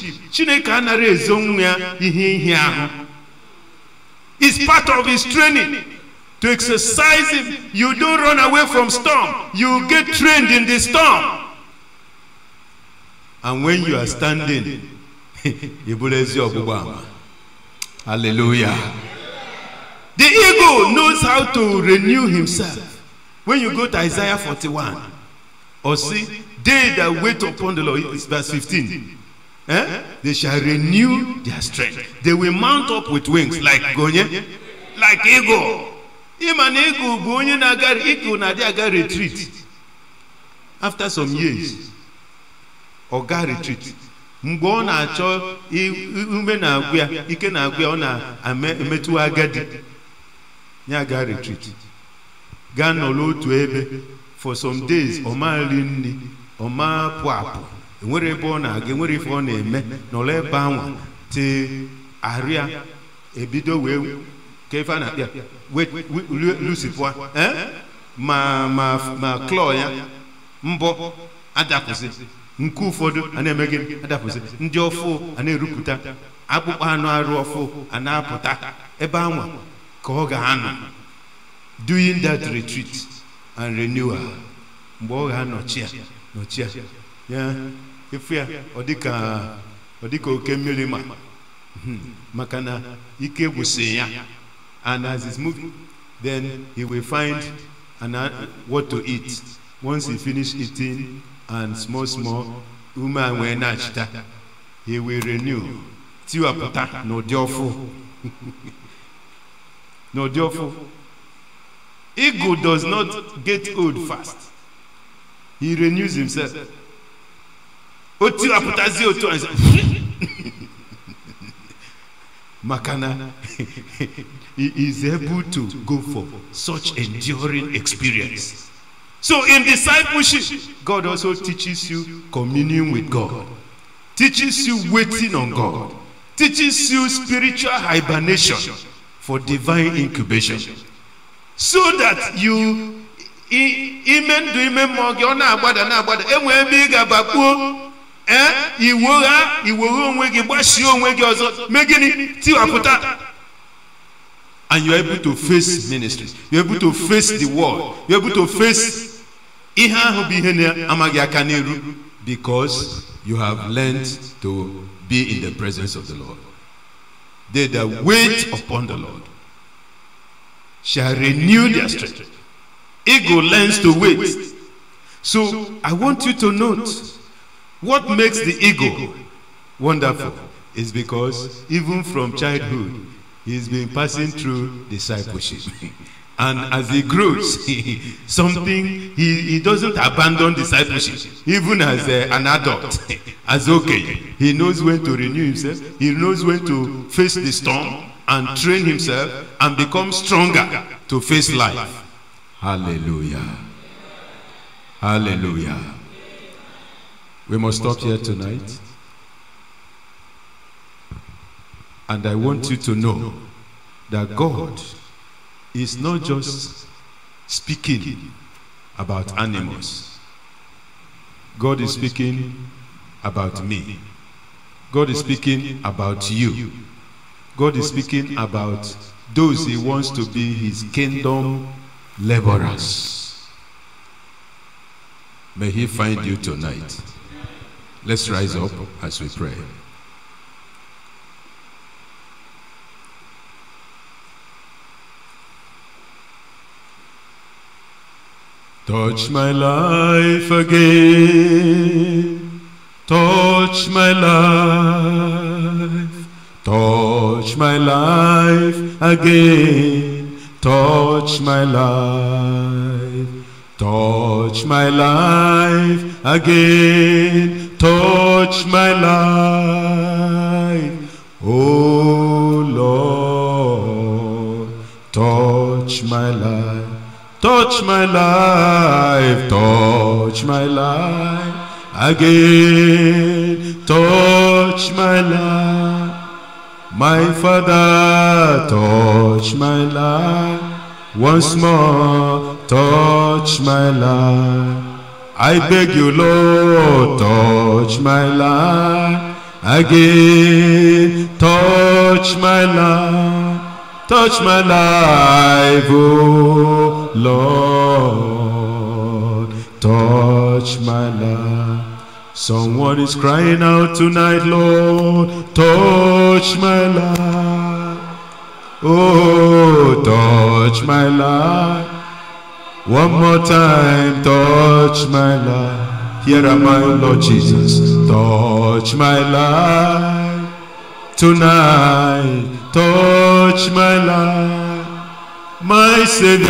it's part of his training. To exercise him, you don't run away from storm. You get trained in the storm. And when you are standing, hallelujah. The eagle knows how to renew himself. When you go to Isaiah 41, or see, they that wait upon the Lord, it's verse 15. They shall renew their strength. They will mount up with wings like gonye, like eagle. Even eagle, gonye nagar eagle nagar retreat. After some years, or ga retreat. Mgbo na acho ume na agwa ike na agwa ona emetu agadi. Nya ga retreat. Ga no lotu ebe for some days oma rinni oma puapu. Enwere ebe ọ na-aga, enwere ife ọ na-eme n'ụlọ ebe anwa te arịa ebido wee ka ife a na-akpịa lusipụa ma klọ ya mbọ adapụsị nke ụfọdụ a na-eme gịnị adapụsị ndị ọfụ a na-erupụta akpụkpọ anụ arụ ọfụ a na-apụta ebe anwa ka ọ ga-anọ doing that retreat and renewal mgbe ọ ga-anọchi ya ya ifu ya ọ dịka oke mmiri ma maka na ike gwụsị ya. And as he's moving, then he will find what to eat. Once he finish eating and small woman when nachita, he will renew. Tiwapata no diofo. No diofo. Eagle does not get old fast. He renews himself. Makana, he is able to go for such enduring experience. So in discipleship, God also teaches you communion with God, teaches you waiting on God, teaches you spiritual hibernation for divine incubation, so that you and you're able to face ministry, you're able to face the world, you're able to face because you have learned to be in the presence of the Lord. They that wait upon the Lord shall renew their strength. Eagle learns to wait. So I want you to note what makes the eagle wonderful is because even from childhood he's been passing through discipleship. And as he grows, he doesn't abandon discipleship. Even as an adult, as okay, he knows when to renew himself. He knows when to face the storm and train himself and become stronger to face life. Hallelujah. Hallelujah. We must stop here tonight. And I want you to know that God is not just speaking about animals. God is speaking about me. God is speaking about you. God is speaking about those he wants to be his kingdom laborers. May he find you tonight. Let's rise up as we pray. Touch my life again, touch my life, touch my life again, touch my life, touch my life again, touch my life, oh Lord, touch my life. Touch my life, touch my life again, touch my life. My Father, touch my life. Once more, touch my life. I beg you, Lord, touch my life. Again, touch my life. Touch my life, oh Lord. Touch my life. Someone is crying out tonight, Lord, touch my life. Oh, touch my life. One more time, touch my life. Here am I, Lord Jesus. Touch my life. Tonight, touch my life. My Savior,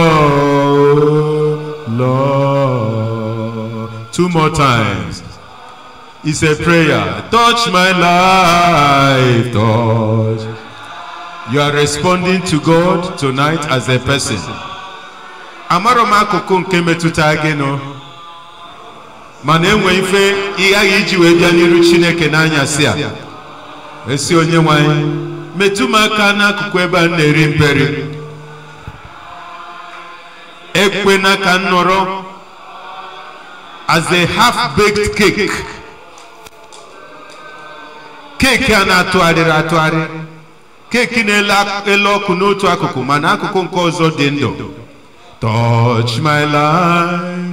Lord. Two more times. It's a prayer. Touch my life. Touch. You are responding to God tonight as a person. Amaroma koko nke metuta ageno. Mana enwe ife iya iji we bia niru Chineke n'anya sia. Esi onye nwanyị metuma aka n'akụkụ ebe a na-eri mperi. Ekwe na ka nnọrọ as a half-baked cake. Cake a na-atụgharị. Cake na-ele ọkụ n'otu akụkụ mana akụkụ nke ọzọ dị ndụ. Touch my life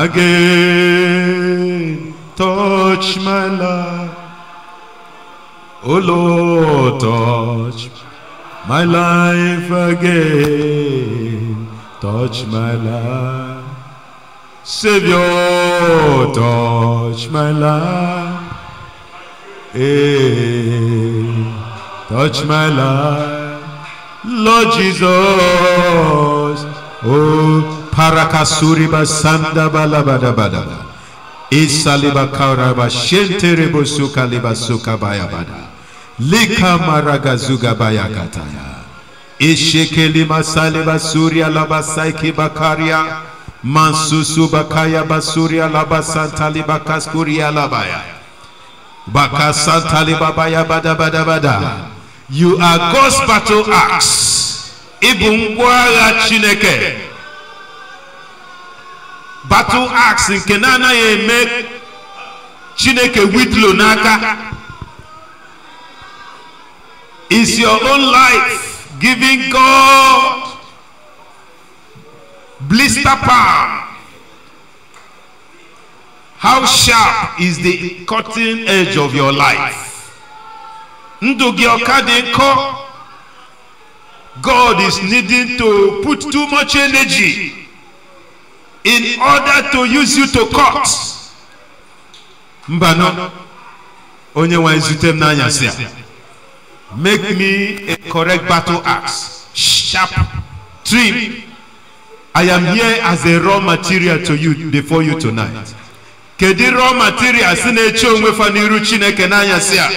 again. Touch my life. Oh Lord, touch my life again. Touch my life. Savior, touch my life. Hey, touch my life. Lord Jesus. Oh, parakasuri basanda balabada. Isaliba kauraba shenterebo suka liba suka bayabada. Lika maragazuga bayakataya. Ishekeli masaliba surya labasaiki bakaria. Mansusu bakaya basuria labasanta liba kaskuria labaya. Bakasanta liba bada. You are God's battle axe. Ibungwara Chineke. Battle axe in Kenana ye make Chineke whitlow naka. Is your own life giving God blister palm? How sharp is the cutting edge of your life? God is needing to put too much energy in order to use you to cut. Mbano, onye wa izutem na anyasia. Make me a correct battle axe, sharp, trim. I am here as a raw material to you before you tonight. Kedi raw material sinecho onwe faniru Chineke na anyasia.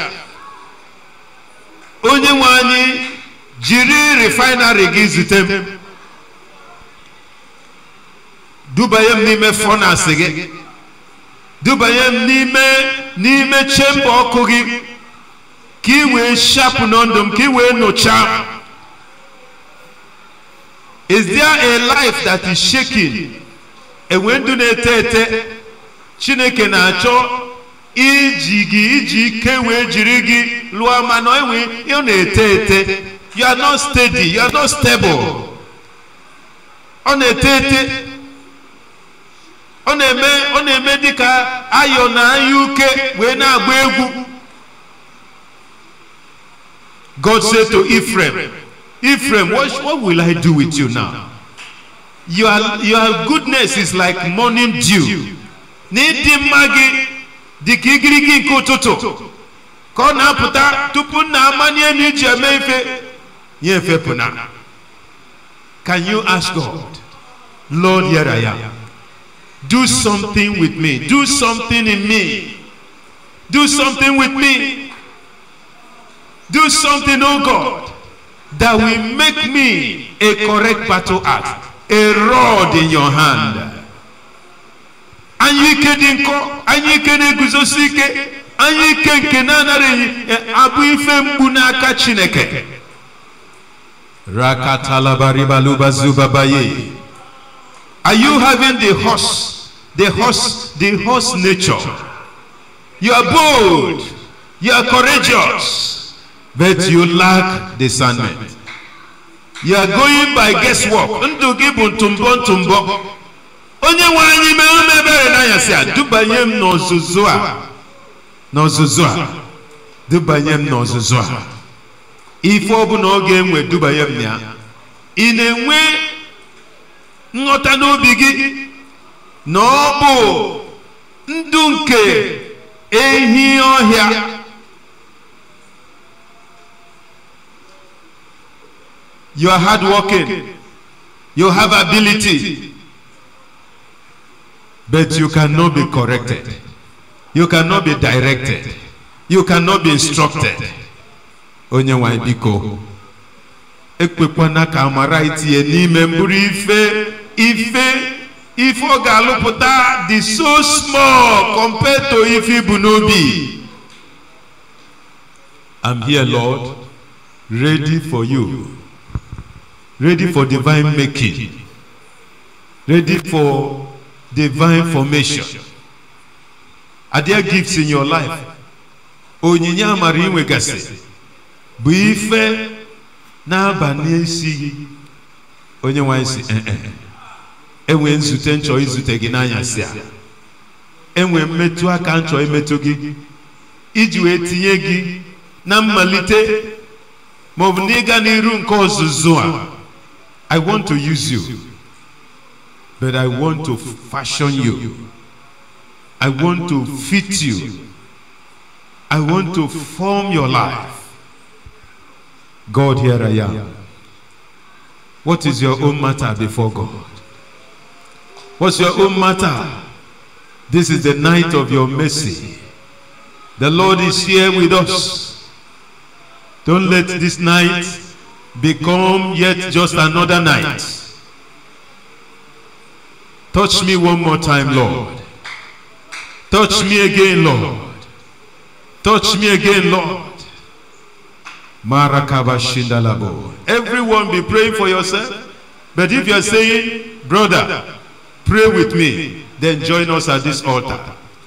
Onye wa anyị jiri refinery gizutem. Dubayem nime furnace ge. Dubayem nime chamber ọkụ gị. Ki we sharp nondom, ki we no charm. Is there a life that is shaking? And when do they tete Chineke na achọ iji kewe jirigi lua manoewe you na tete. You are not steady, you are not stable. On a tete on a medical ayona UK we na agba. God said to Ephraim, what will I do with you now? Your goodness is like morning dew. Nidi magi dikigirigi kototo. Kona puta tupuna manye ni jemefe yefe puna. Can you ask God, Lord, here I am. Do something with me. Do something in me. Do something with me. Do something, oh God, that will make me a correct battle axe, a rod in your hand. anyị ike nke na-anaghị abụ ife mgbu n'aka Chineke. Rakatalabaribalubazubabaye. Are you having the horse nature? You are bold, you are courageous, but you lack discernment. You are going by guesswork. Onye nwanyi me umebere na yasia dubanyem n'ozuzu dubanyem n'ozuzu a ife obu na oge enwe dubanyem ya ị na-enwe nghọta n'obi gị na ọ bụ ndụ nke ehi ọhịa. You are hardworking, you have ability, but you cannot be corrected, you cannot be directed, you cannot be instructed. Onye nwa biko ekwekwana ka amara itinye n'ime mburu ife ọ ga-alụpụta dị so small compared to ife ibu n'obi. I'm here, Lord, ready for you, ready for divine making, ready for divine formation. Are there gifts in your life? Onyinye amara inwegasị bụ ife na-aba n'isi onye nwa isi enwe nzute nchọ izute gị n'anyasị a, enwe mmetụ aka nchọ imetụ gị iji wee tinye gị na mmalite maọbụ n'ịga n'iru nke ọzụzụ a. I want to use you, but I want to fashion you. I want to fit you. I want to form your life. God, here I am. What is your own matter before God? What's your own matter? This is the night of your mercy. The Lord is here with us. Don't let this night become yet just another night. Touch me one more time, Lord. Touch me again, Lord. Touch me again, Lord. Everyone be praying for yourself. But if you are saying, brother, pray with me, then join us at this altar.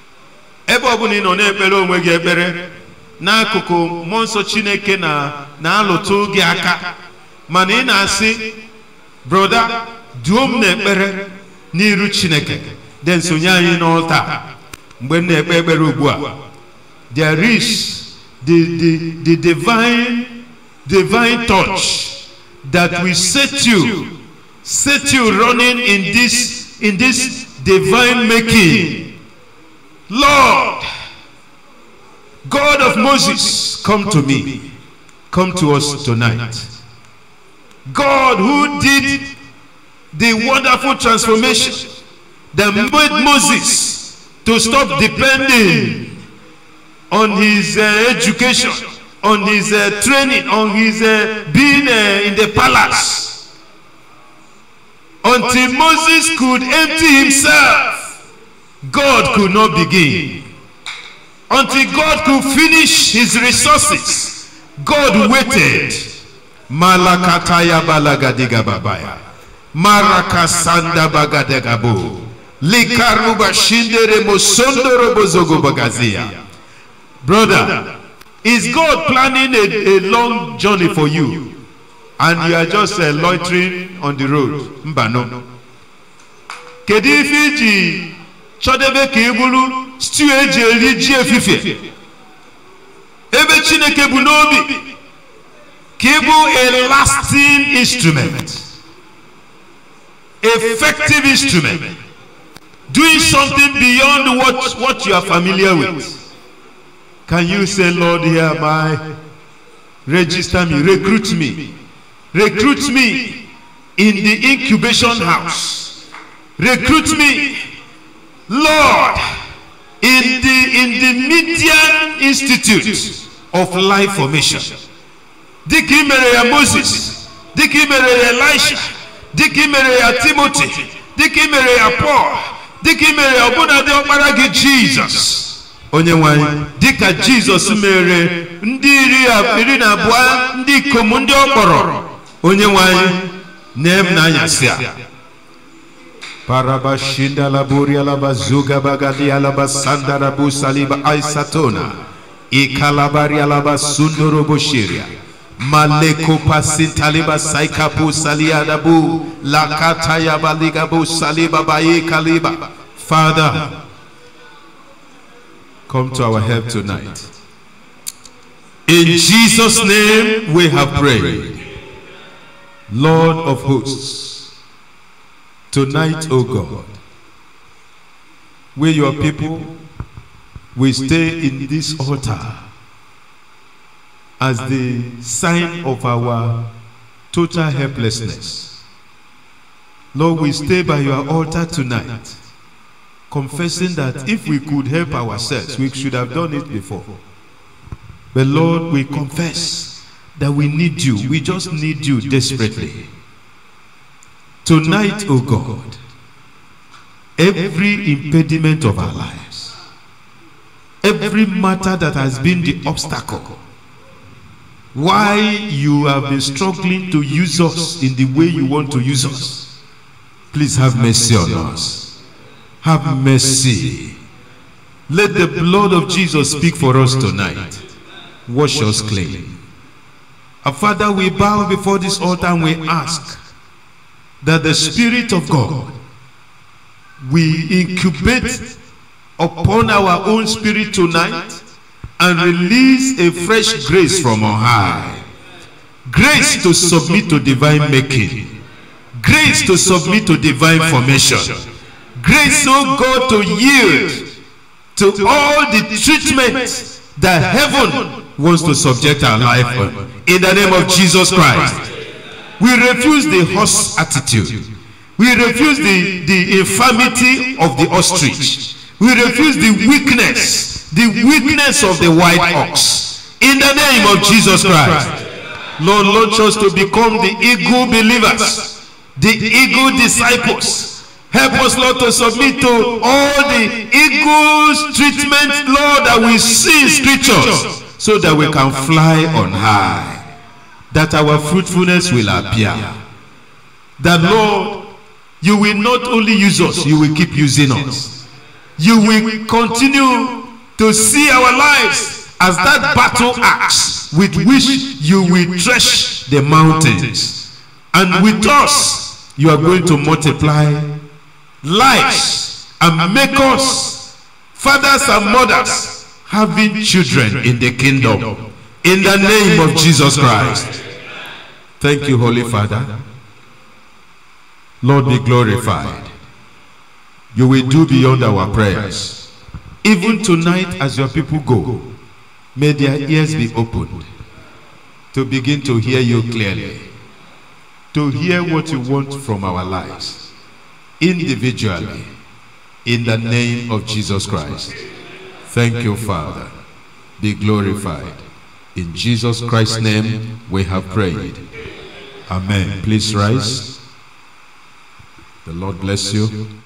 N'akụkụ mmụọ nsọ Chineke na-alụtụ gị aka, mana ị na-asị, brother, duo m n'ekpere n'iru Chineke, then sonye anyị n'altar. Mgbe m na-ekpe ekpere ugbu a, there is the divine touch that will set you running in this divine making. Lord, God of Moses, come to me. Come to us tonight. God who did the wonderful transformation that made Moses to stop depending on his education, on his training, on his being in the palace. Until Moses could empty himself, God could not begin. Until God could finish his resources, God waited. Malakataya balagadiga babaya. Marakasanda bagadegabo. Likaruba shindere mosondoro bozogo bagazia. Brother, is God planning a long journey for you and you are just loitering on the road? Mbano. Kedifiji chodebe kebulu stew eji eliji efife. Ebe Chineke bu n'obi. Kebu a lasting instrument. Effective instrument. Doing something beyond what you are familiar with. Can you say, Lord, here am I? Register me, recruit me. Recruit me in the incubation house. Recruit me, Lord, in the Median Institute of Life Formation. Diki mere Moses, diki mere Elisha, diki mere Timothy, diki mere Paul, diki mere Obunade Omaragi Jesus. onye nwanyị dịka Jizọs mere ndị iri na abụọ ndị ikom ndị ọ kpọrọ onye nwanyị na-em n'anyasị a Parabashinda laburia labazuga bagadi alabasanda rabu saliba aisatona ikalabaria labasundoro boshiria maleko pasintaliba saikapu saliadabu lakata yabaligabu saliba baye kaliba. Father, come to our help tonight. In Jesus' name we have prayed. Lord of hosts, tonight, O God, we your people, we stay in this altar as the sign of our total helplessness. Lord, we stay by your altar tonight, confessing that if we could help ourselves, we should have done it before. But Lord, we confess that we need you. We just need you desperately. Tonight, O God, every impediment of our lives, every matter that has been the obstacle, why you have been struggling to use us in the way you want to use us, please have mercy on us. Have mercy. Let the blood of Jesus speak for us tonight. Wash us clean. Our Father, we bow before this altar and we ask that the Spirit of God we incubate upon our own spirit tonight and release a fresh grace from on high. Grace to submit to divine making. Grace to submit to divine formation. Grace, oh God, to yield to all the treatment that heaven wants to subject our life on. In the name of Jesus Christ. We refuse the horse attitude. We refuse the infirmity of the ostrich. We refuse the weakness of the white ox. In the name of Jesus Christ. Lord, launch us to become the eagle believers, the eagle disciples. Help us, Lord, to submit to all the eagle's treatment, Lord, that we see in scriptures, so that we can fly on high, that our fruitfulness will appear. That, Lord, you will not only use us, you will keep using us. You will continue to see our lives as that battle axe with which you will thresh the mountains. And with us, you are going to multiply lives and make us fathers and mothers having children in the kingdom. In the name of Jesus Christ. Thank you, Holy Father. Lord, be glorified. You will do beyond our prayers. Even tonight, as your people go, may their ears be opened to begin to hear you clearly, to hear what you want from our lives, individually, in the name of Jesus Christ. Thank you, Father. Be glorified. In Jesus Christ's name we have prayed. Amen. Please rise. The Lord bless you.